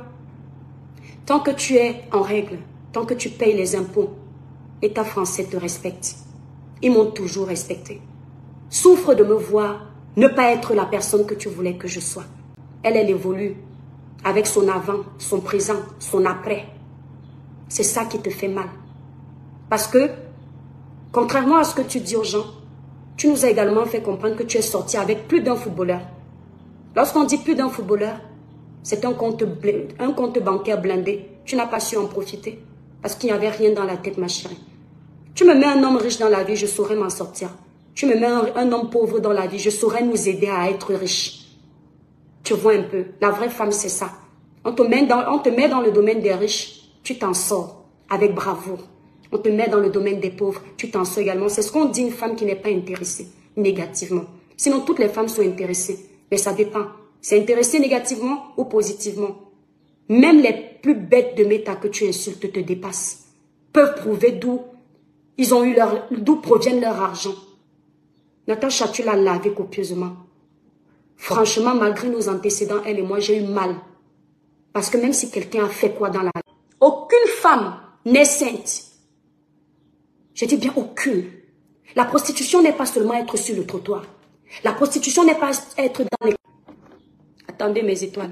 Speaker 1: Tant que tu es en règle, tant que tu payes les impôts, l'État français te respecte. Ils m'ont toujours respecté. Souffre de me voir ne pas être la personne que tu voulais que je sois. Elle évolue avec son avant, son présent, son après. C'est ça qui te fait mal. Parce que, contrairement à ce que tu dis aux gens, tu nous as également fait comprendre que tu es sorti avec plus d'un footballeur. Lorsqu'on dit plus d'un footballeur, c'est un compte bancaire blindé. Tu n'as pas su en profiter. Parce qu'il n'y avait rien dans la tête, ma chérie. Tu me mets un homme riche dans la vie, je saurais m'en sortir. Tu me mets un homme pauvre dans la vie, je saurais nous aider à être riches. Tu vois un peu, la vraie femme, c'est ça. On te met dans le domaine des riches, tu t'en sors avec bravoure. On te met dans le domaine des pauvres, tu t'en sors également. C'est ce qu'on dit une femme qui n'est pas intéressée, négativement. Sinon, toutes les femmes sont intéressées. Mais ça dépend. C'est intéressé négativement ou positivement. Même les plus bêtes de méta que tu insultes te dépassent. Peuvent prouver d'où proviennent leur argent. Natacha, tu l'as lavé copieusement. Franchement, malgré nos antécédents, elle et moi, j'ai eu mal. Parce que même si quelqu'un a fait quoi dans la vie, aucune femme n'est sainte. Je dis bien aucune. La prostitution n'est pas seulement être sur le trottoir. La prostitution n'est pas être dans les... Attendez mes étoiles.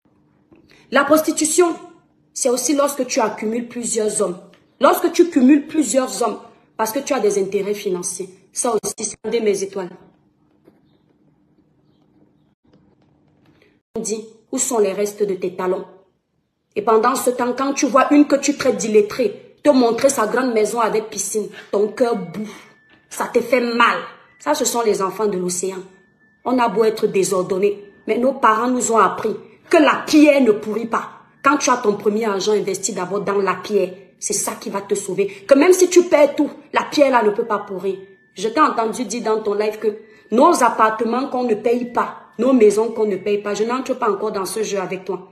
Speaker 1: La prostitution, c'est aussi lorsque tu accumules plusieurs hommes. Lorsque tu cumules plusieurs hommes, parce que tu as des intérêts financiers. Ça aussi, attendez mes étoiles. dit, où sont les restes de tes talons? Et pendant ce temps, quand tu vois une que tu traites d'illettrée, te montrer sa grande maison avec piscine, ton cœur bouffe. Ça te fait mal. Ça, ce sont les enfants de l'océan. On a beau être désordonnés, mais nos parents nous ont appris que la pierre ne pourrit pas. Quand tu as ton premier argent investi d'abord dans la pierre, c'est ça qui va te sauver. Que même si tu perds tout, la pierre là ne peut pas pourrir. Je t'ai entendu dire dans ton live que nos appartements qu'on ne paye pas, nos maisons qu'on ne paye pas, je n'entre pas encore dans ce jeu avec toi.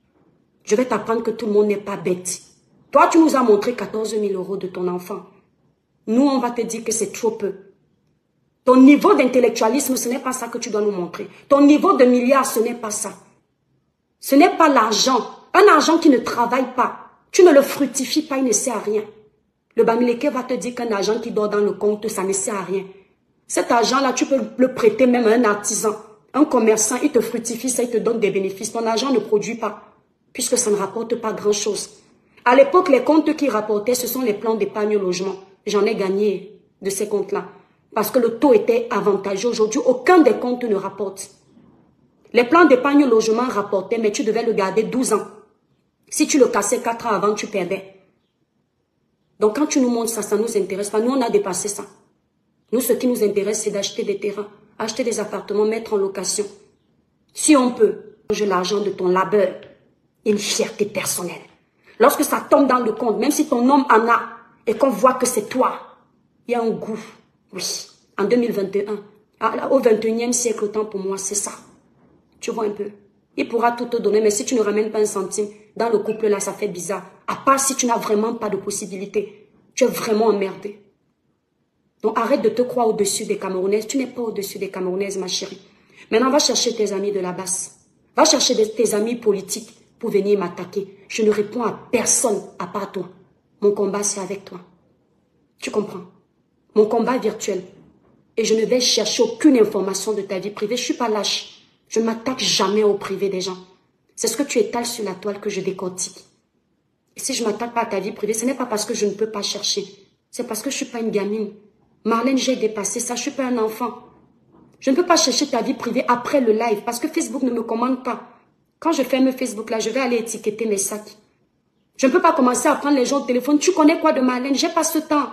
Speaker 1: Je vais t'apprendre que tout le monde n'est pas bête. Toi, tu nous as montré 14 000 € de ton enfant. Nous, on va te dire que c'est trop peu. Ton niveau d'intellectualisme, ce n'est pas ça que tu dois nous montrer. Ton niveau de milliards, ce n'est pas ça. Ce n'est pas l'argent. Un argent qui ne travaille pas. Tu ne le fructifies pas, il ne sert à rien. Le Bamileke va te dire qu'un argent qui dort dans le compte, ça ne sert à rien. Cet argent-là, tu peux le prêter même à un artisan, un commerçant, il te fructifie, ça, il te donne des bénéfices. Ton argent ne produit pas, puisque ça ne rapporte pas grand-chose. À l'époque, les comptes qui rapportaient, ce sont les plans d'épargne logement. J'en ai gagné de ces comptes-là, parce que le taux était avantageux. Aujourd'hui, aucun des comptes ne rapporte. Les plans d'épargne logement rapportaient, mais tu devais le garder 12 ans. Si tu le cassais 4 ans avant, tu perdais. Donc quand tu nous montres ça, ça ne nous intéresse pas. Nous, on a dépassé ça. Nous, ce qui nous intéresse, c'est d'acheter des terrains, acheter des appartements, mettre en location. Si on peut, manger l'argent de ton labeur, une fierté personnelle. Lorsque ça tombe dans le compte, même si ton homme en a, et qu'on voit que c'est toi, il y a un goût. Oui, en 2021, au 21e siècle, autant pour moi, c'est ça. Tu vois un peu. Il pourra tout te donner, mais si tu ne ramènes pas un centime, dans le couple là, ça fait bizarre. À part si tu n'as vraiment pas de possibilité. Tu es vraiment emmerdé. Donc arrête de te croire au-dessus des Camerounaises. Tu n'es pas au-dessus des Camerounaises, ma chérie. Maintenant, va chercher tes amis de la basse. Va chercher tes amis politiques pour venir m'attaquer. Je ne réponds à personne à part toi. Mon combat, c'est avec toi. Tu comprends? Mon combat virtuel. Et je ne vais chercher aucune information de ta vie privée. Je ne suis pas lâche. Je ne m'attaque jamais au privé des gens. C'est ce que tu étales sur la toile que je décortique. Et si je ne m'attaque pas à ta vie privée, ce n'est pas parce que je ne peux pas chercher. C'est parce que je ne suis pas une gamine. Marlène, j'ai dépassé ça. Je ne suis pas un enfant. Je ne peux pas chercher ta vie privée après le live parce que Facebook ne me commande pas. Quand je ferme Facebook là, je vais aller étiqueter mes sacs. Je ne peux pas commencer à prendre les gens au téléphone. Tu connais quoi de Marlène? J'ai pas ce temps.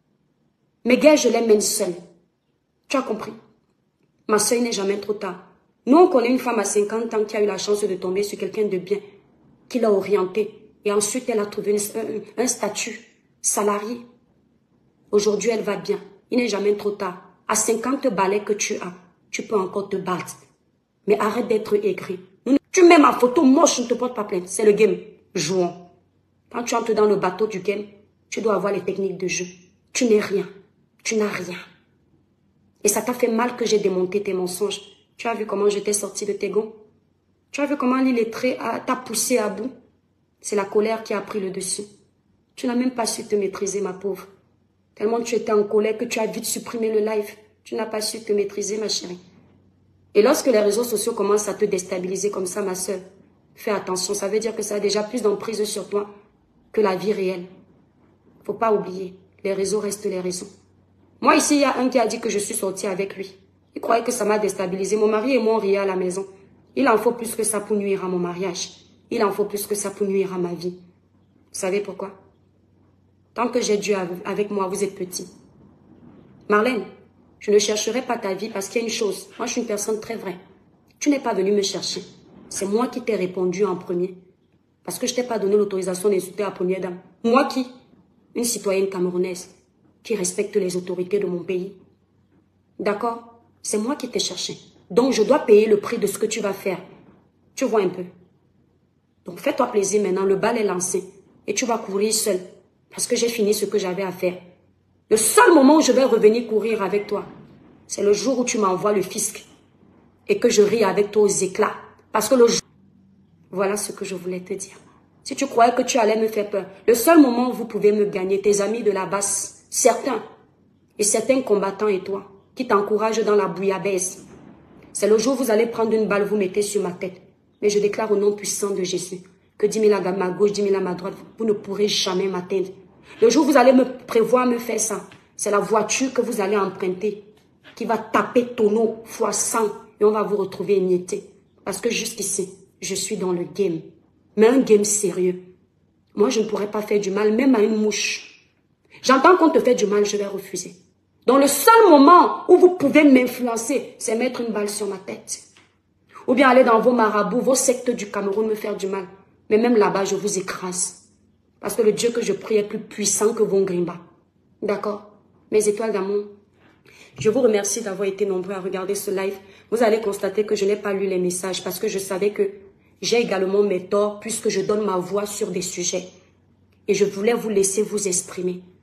Speaker 1: Mes gars, je les mène seule. Tu as compris? Ma soeur, il n'est jamais trop tard. Nous, on connaît une femme à 50 ans qui a eu la chance de tomber sur quelqu'un de bien, qui l'a orientée. Et ensuite, elle a trouvé un statut salarié. Aujourd'hui, elle va bien. Il n'est jamais trop tard. À 50 balais que tu as, tu peux encore te battre. Mais arrête d'être aigri. Tu mets ma photo moche, je ne te porte pas plainte. C'est le game. Jouons. Quand tu entres dans le bateau du game, tu dois avoir les techniques de jeu. Tu n'es rien. Tu n'as rien. Et ça t'a fait mal que j'ai démonté tes mensonges. Tu as vu comment je t'ai sorti de tes gonds? Tu as vu comment l'illettré t'a poussé à bout? C'est la colère qui a pris le dessus. Tu n'as même pas su te maîtriser, ma pauvre. Tellement tu étais en colère que tu as vite supprimé le live. Tu n'as pas su te maîtriser, ma chérie. Et lorsque les réseaux sociaux commencent à te déstabiliser comme ça, ma soeur, fais attention. Ça veut dire que ça a déjà plus d'emprise sur toi que la vie réelle. Faut pas oublier, les réseaux restent les réseaux. Moi, ici, il y a un qui a dit que je suis sortie avec lui. Il croyait que ça m'a déstabilisé. Mon mari et moi, on riait à la maison. Il en faut plus que ça pour nuire à mon mariage. Il en faut plus que ça pour nuire à ma vie. Vous savez pourquoi? Tant que j'ai Dieu avec moi, vous êtes petit. Marlène, je ne chercherai pas ta vie parce qu'il y a une chose. Moi, je suis une personne très vraie. Tu n'es pas venue me chercher. C'est moi qui t'ai répondu en premier. Parce que je t'ai pas donné l'autorisation d'insulter la première dame. Moi qui? Une citoyenne camerounaise qui respecte les autorités de mon pays. D'accord? C'est moi qui t'ai cherché. Donc, je dois payer le prix de ce que tu vas faire. Tu vois un peu. Donc, fais-toi plaisir maintenant. Le bal est lancé. Et tu vas courir seul. Parce que j'ai fini ce que j'avais à faire. Le seul moment où je vais revenir courir avec toi, c'est le jour où tu m'envoies le fisc. Et que je ris avec toi aux éclats. Parce que le jour... Voilà ce que je voulais te dire. Si tu croyais que tu allais me faire peur, le seul moment où vous pouvez me gagner, tes amis de la basse, certains, et certains combattants et toi, qui t'encouragent dans la bouillabaisse, c'est le jour où vous allez prendre une balle, vous mettez sur ma tête. Mais je déclare au nom puissant de Jésus que 10 000 à ma gauche, 10 000 à ma droite, vous ne pourrez jamais m'atteindre. Le jour où vous allez me prévoir me faire ça, c'est la voiture que vous allez emprunter qui va taper tonneau fois 100 et on va vous retrouver émietté. Parce que jusqu'ici, je suis dans le game. Mais un game sérieux. Moi, je ne pourrais pas faire du mal, même à une mouche. J'entends qu'on te fait du mal, je vais refuser. Dans le seul moment où vous pouvez m'influencer, c'est mettre une balle sur ma tête. Ou bien aller dans vos marabouts, vos sectes du Cameroun me faire du mal. Mais même là-bas, je vous écrase. Parce que le Dieu que je prie est plus puissant que Vongrimba. D'accord? Mes étoiles d'amour. Je vous remercie d'avoir été nombreux à regarder ce live. Vous allez constater que je n'ai pas lu les messages parce que je savais que j'ai également mes torts puisque je donne ma voix sur des sujets. Et je voulais vous laisser vous exprimer.